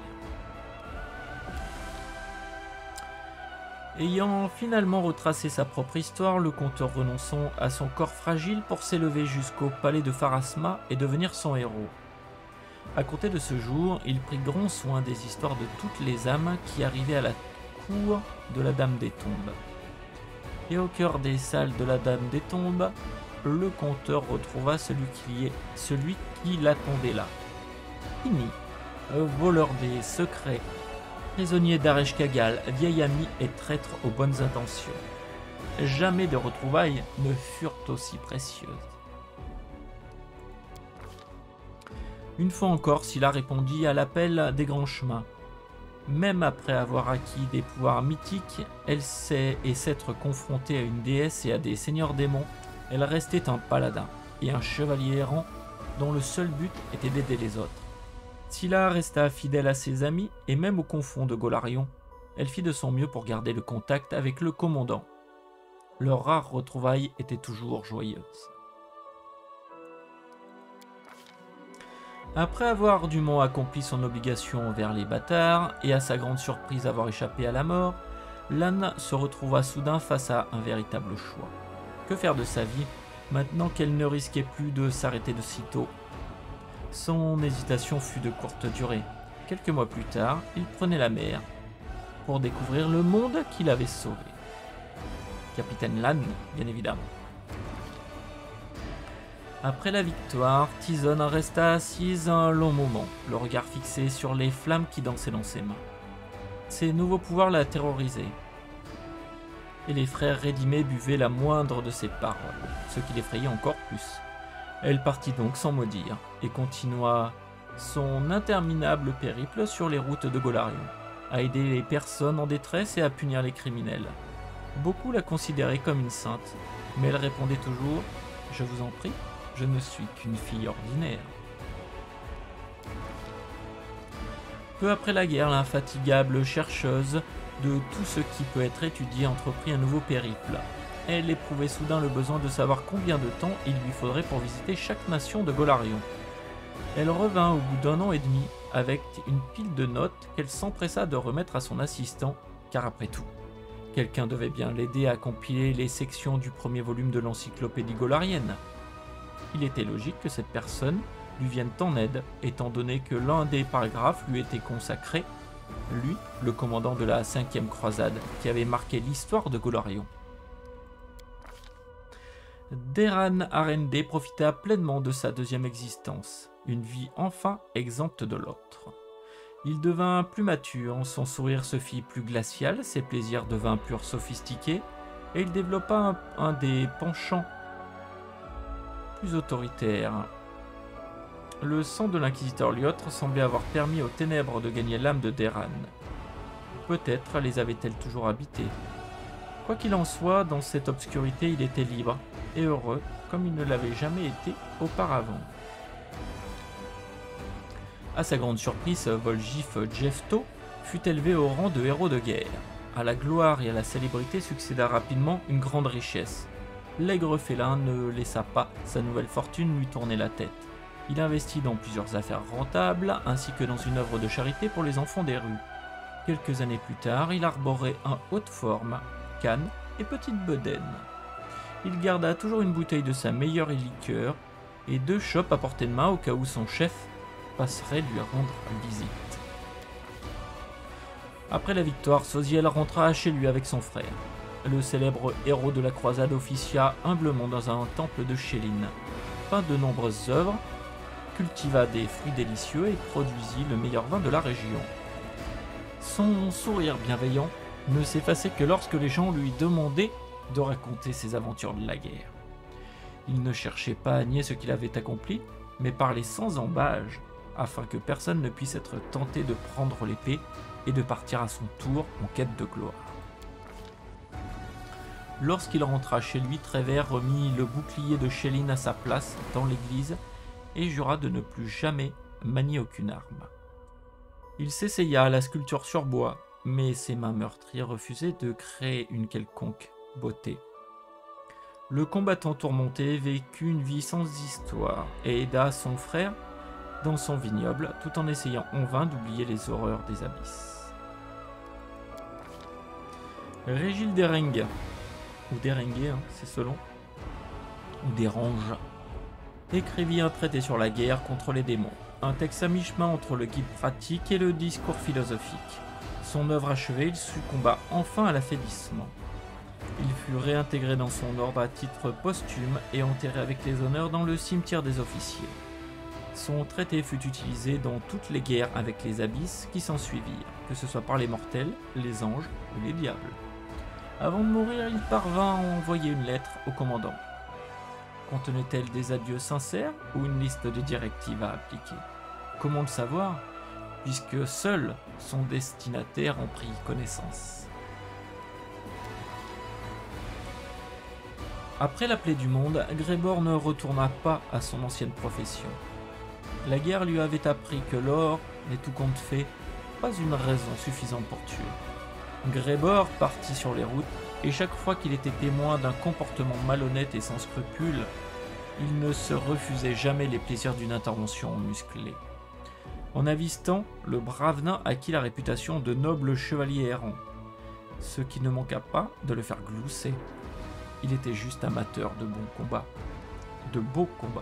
Ayant finalement retracé sa propre histoire, le conteur renonçant à son corps fragile pour s'élever jusqu'au palais de Pharasma et devenir son héros. À compter de ce jour, il prit grand soin des histoires de toutes les âmes qui arrivaient à la cour de la Dame des Tombes. Et au cœur des salles de la Dame des Tombes, le conteur retrouva celui qui l'attendait là. Ini, voleur des secrets, prisonnier d'Aresh Kagal, vieil ami et traître aux bonnes intentions. Jamais de retrouvailles ne furent aussi précieuses. Une fois encore, Scylla répondit à l'appel des grands chemins. Même après avoir acquis des pouvoirs mythiques, et s'être confrontée à une déesse et à des seigneurs démons, elle restait un paladin et un chevalier errant dont le seul but était d'aider les autres. Scylla resta fidèle à ses amis et même au confond de Golarion, elle fit de son mieux pour garder le contact avec le commandant. Leur rare retrouvaille était toujours joyeuse. Après avoir dûment accompli son obligation envers les bâtards et à sa grande surprise avoir échappé à la mort, Lan se retrouva soudain face à un véritable choix. Que faire de sa vie maintenant qu'elle ne risquait plus de s'arrêter de sitôt? Son hésitation fut de courte durée. Quelques mois plus tard, il prenait la mer pour découvrir le monde qu'il avait sauvé. Capitaine Lan, bien évidemment. Après la victoire, Tizon resta assise un long moment, le regard fixé sur les flammes qui dansaient dans ses mains. Ses nouveaux pouvoirs la terrorisaient. Et les frères Rédimés buvaient la moindre de ses paroles, ce qui l'effrayait encore plus. Elle partit donc sans mot dire, et continua son interminable périple sur les routes de Golarion, à aider les personnes en détresse et à punir les criminels. Beaucoup la considéraient comme une sainte, mais elle répondait toujours « Je vous en prie, je ne suis qu'une fille ordinaire. » Peu après la guerre, l'infatigable chercheuse de tout ce qui peut être étudié entreprit un nouveau périple. Elle éprouvait soudain le besoin de savoir combien de temps il lui faudrait pour visiter chaque nation de Golarion. Elle revint au bout d'un an et demi avec une pile de notes qu'elle s'empressa de remettre à son assistant, car après tout, quelqu'un devait bien l'aider à compiler les sections du premier volume de l'encyclopédie golarienne. Il était logique que cette personne lui vienne en aide, étant donné que l'un des paragraphes lui était consacré, lui, le commandant de la 5e croisade, qui avait marqué l'histoire de Golarion. Deran Arendé profita pleinement de sa deuxième existence, une vie enfin exempte de l'autre. Il devint plus mature, son sourire se fit plus glacial, ses plaisirs devinrent plus sophistiqués, et il développa un des penchants plus autoritaires. Le sang de l'inquisiteur Lyotre semblait avoir permis aux ténèbres de gagner l'âme de Deran. Peut-être les avait-elles toujours habitées. Quoi qu'il en soit, dans cette obscurité, il était libre et heureux, comme il ne l'avait jamais été auparavant. À sa grande surprise, Volgif Jefto fut élevé au rang de héros de guerre. À la gloire et à la célébrité succéda rapidement une grande richesse. L'aigre félin ne laissa pas sa nouvelle fortune lui tourner la tête. Il investit dans plusieurs affaires rentables, ainsi que dans une œuvre de charité pour les enfants des rues. Quelques années plus tard, il arborait un haute forme, canne et petite bedaine. Il garda toujours une bouteille de sa meilleure liqueur et 2 chopes à portée de main au cas où son chef passerait lui rendre visite. Après la victoire, Soziel rentra chez lui avec son frère. Le célèbre héros de la croisade officia humblement dans un temple de Chéline, peint de nombreuses œuvres, cultiva des fruits délicieux et produisit le meilleur vin de la région. Son sourire bienveillant ne s'effaçait que lorsque les gens lui demandaient de raconter ses aventures de la guerre. Il ne cherchait pas à nier ce qu'il avait accompli, mais parlait sans embâge, afin que personne ne puisse être tenté de prendre l'épée et de partir à son tour en quête de gloire. Lorsqu'il rentra chez lui, Trévère remit le bouclier de Chéline à sa place dans l'église et jura de ne plus jamais manier aucune arme. Il s'essaya à la sculpture sur bois, mais ses mains meurtries refusaient de créer une quelconque beauté. Le combattant tourmenté vécut une vie sans histoire et aida son frère dans son vignoble, tout en essayant en vain d'oublier les horreurs des abysses. Régil Déreng, ou Dérengué, c'est selon, ou Dérange, écrivit un traité sur la guerre contre les démons, un texte à mi-chemin entre le guide pratique et le discours philosophique. Son œuvre achevée, il succomba enfin à l'affaiblissement. Il fut réintégré dans son ordre à titre posthume et enterré avec les honneurs dans le cimetière des officiers. Son traité fut utilisé dans toutes les guerres avec les abysses qui s'ensuivirent, que ce soit par les mortels, les anges ou les diables. Avant de mourir, il parvint à envoyer une lettre au commandant. Contenait-elle des adieux sincères ou une liste de directives à appliquer? Comment le savoir, puisque seul son destinataire en prit connaissance. Après la plaie du monde, Grébor ne retourna pas à son ancienne profession. La guerre lui avait appris que l'or n'est tout compte fait pas une raison suffisante pour tuer. Grébor partit sur les routes, et chaque fois qu'il était témoin d'un comportement malhonnête et sans scrupules, il ne se refusait jamais les plaisirs d'une intervention musclée. En avistant, le brave nain acquit la réputation de noble chevalier errant, ce qui ne manqua pas de le faire glousser. Il était juste amateur de bons combats, de beaux combats.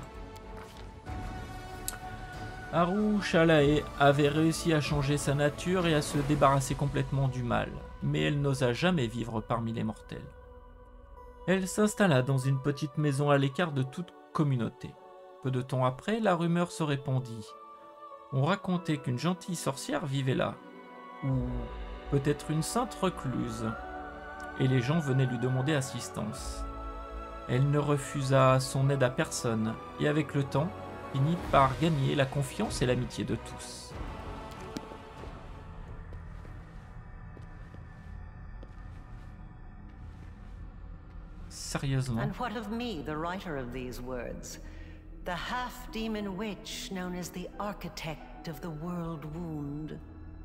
Haru Shalae avait réussi à changer sa nature et à se débarrasser complètement du mal, mais elle n'osa jamais vivre parmi les mortels. Elle s'installa dans une petite maison à l'écart de toute communauté. Peu de temps après, la rumeur se répandit. On racontait qu'une gentille sorcière vivait là, ou peut-être une sainte recluse, et les gens venaient lui demander assistance. Elle ne refusa son aide à personne, et avec le temps, finit par gagner la confiance et l'amitié de tous. Sérieusement. And what of me, the writer of these words? The half-demon witch known as the architect of the world wound.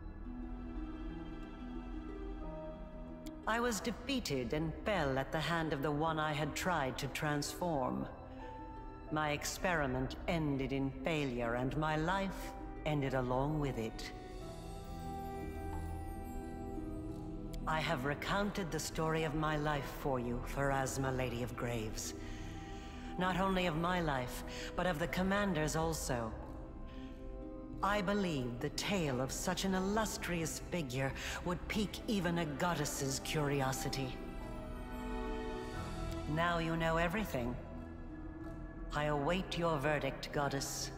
I was defeated and fell at the hand of the one I had tried to transform. My experiment ended in failure, and my life ended along with it. I have recounted the story of my life for you, Pharasma, Lady of Graves. Not only of my life, but of the Commander's also. I believed the tale of such an illustrious figure would pique even a goddess's curiosity. Now you know everything. I await your verdict, goddess.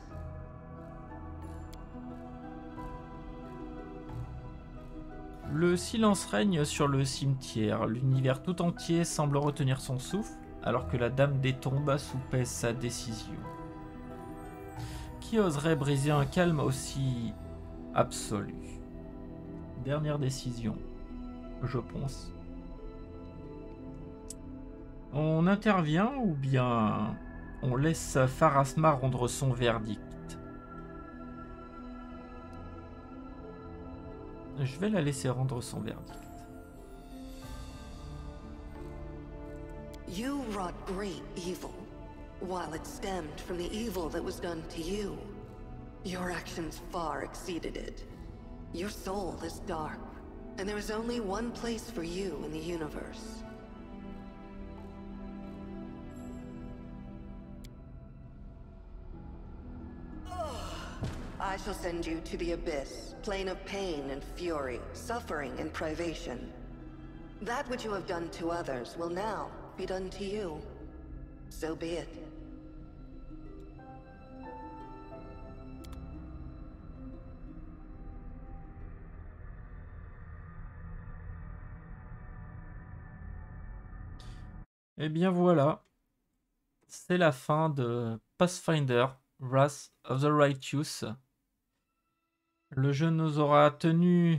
Le silence règne sur le cimetière. L'univers tout entier semble retenir son souffle, alors que la Dame des Tombes soupèse sa décision. Qui oserait briser un calme aussi absolu? Dernière décision, je pense. On intervient ou bien on laisse Pharasma rendre son verdict? Je vais la laisser rendre son verdict. You wrought great evil, while it stemmed from the evil that was done to you. Your actions far exceeded it. Your soul is dark, and there is only one place for you in the universe. I shall send you to the Abyss, plane of pain and fury, suffering and privation. That which you have done to others will now be done to you. So be it. Et bien voilà, c'est la fin de Pathfinder Wrath of the Righteous. Le jeu nous aura tenu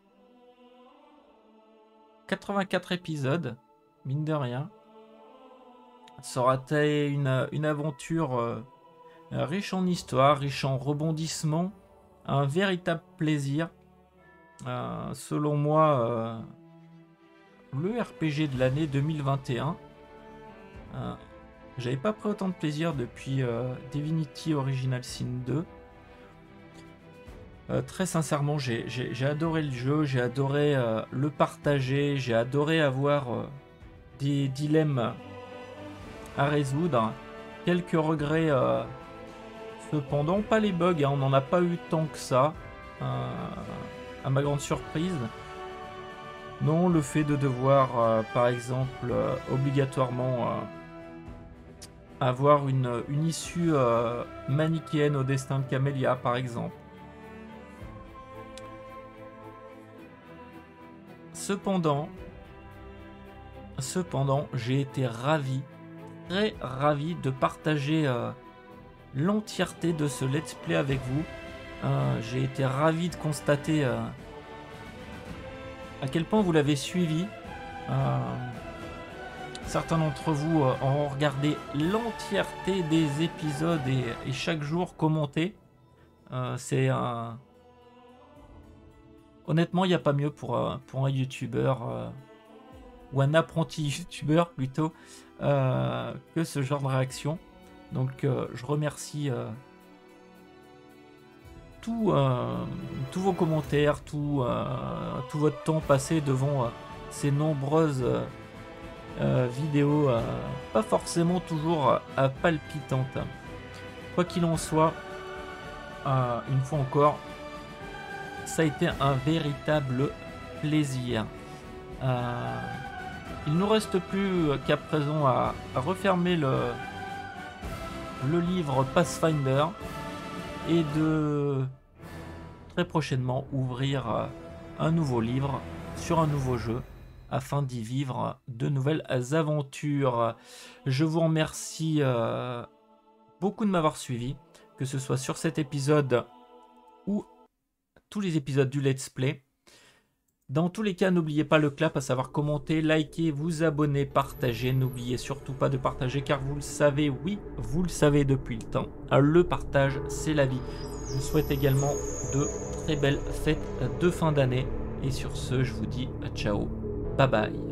84 épisodes, mine de rien. Ça aura été une aventure riche en histoire, riche en rebondissements, un véritable plaisir. Selon moi, le RPG de l'année 2021. J'avais pas pris autant de plaisir depuis Divinity Original Sin 2. Très sincèrement, j'ai adoré le jeu, j'ai adoré le partager, j'ai adoré avoir des dilemmes à résoudre. Quelques regrets, cependant, pas les bugs, hein, on n'en a pas eu tant que ça, à ma grande surprise. Non, le fait de devoir, par exemple, obligatoirement avoir une issue manichéenne au destin de Camélia, par exemple. Cependant, j'ai été ravi, très ravi de partager l'entièreté de ce let's play avec vous. J'ai été ravi de constater à quel point vous l'avez suivi. Certains d'entre vous ont regardé l'entièreté des épisodes et chaque jour commenté. C'est un... Honnêtement, il n'y a pas mieux pour un youtubeur ou un apprenti youtubeur plutôt que ce genre de réaction. Donc je remercie tous vos commentaires, tout votre temps passé devant ces nombreuses vidéos pas forcément toujours palpitantes. Quoi qu'il en soit, une fois encore, ça a été un véritable plaisir. Il ne nous reste plus qu'à présent à refermer le livre Pathfinder et de très prochainement ouvrir un nouveau livre sur un nouveau jeu afin d'y vivre de nouvelles aventures. Je vous remercie beaucoup de m'avoir suivi, que ce soit sur cet épisode ou tous les épisodes du Let's Play. Dans tous les cas, n'oubliez pas le clap, à savoir commenter, liker, vous abonner, partager. N'oubliez surtout pas de partager, car vous le savez, oui, vous le savez depuis le temps. Le partage, c'est la vie. Je vous souhaite également de très belles fêtes de fin d'année. Et sur ce, je vous dis ciao, bye bye.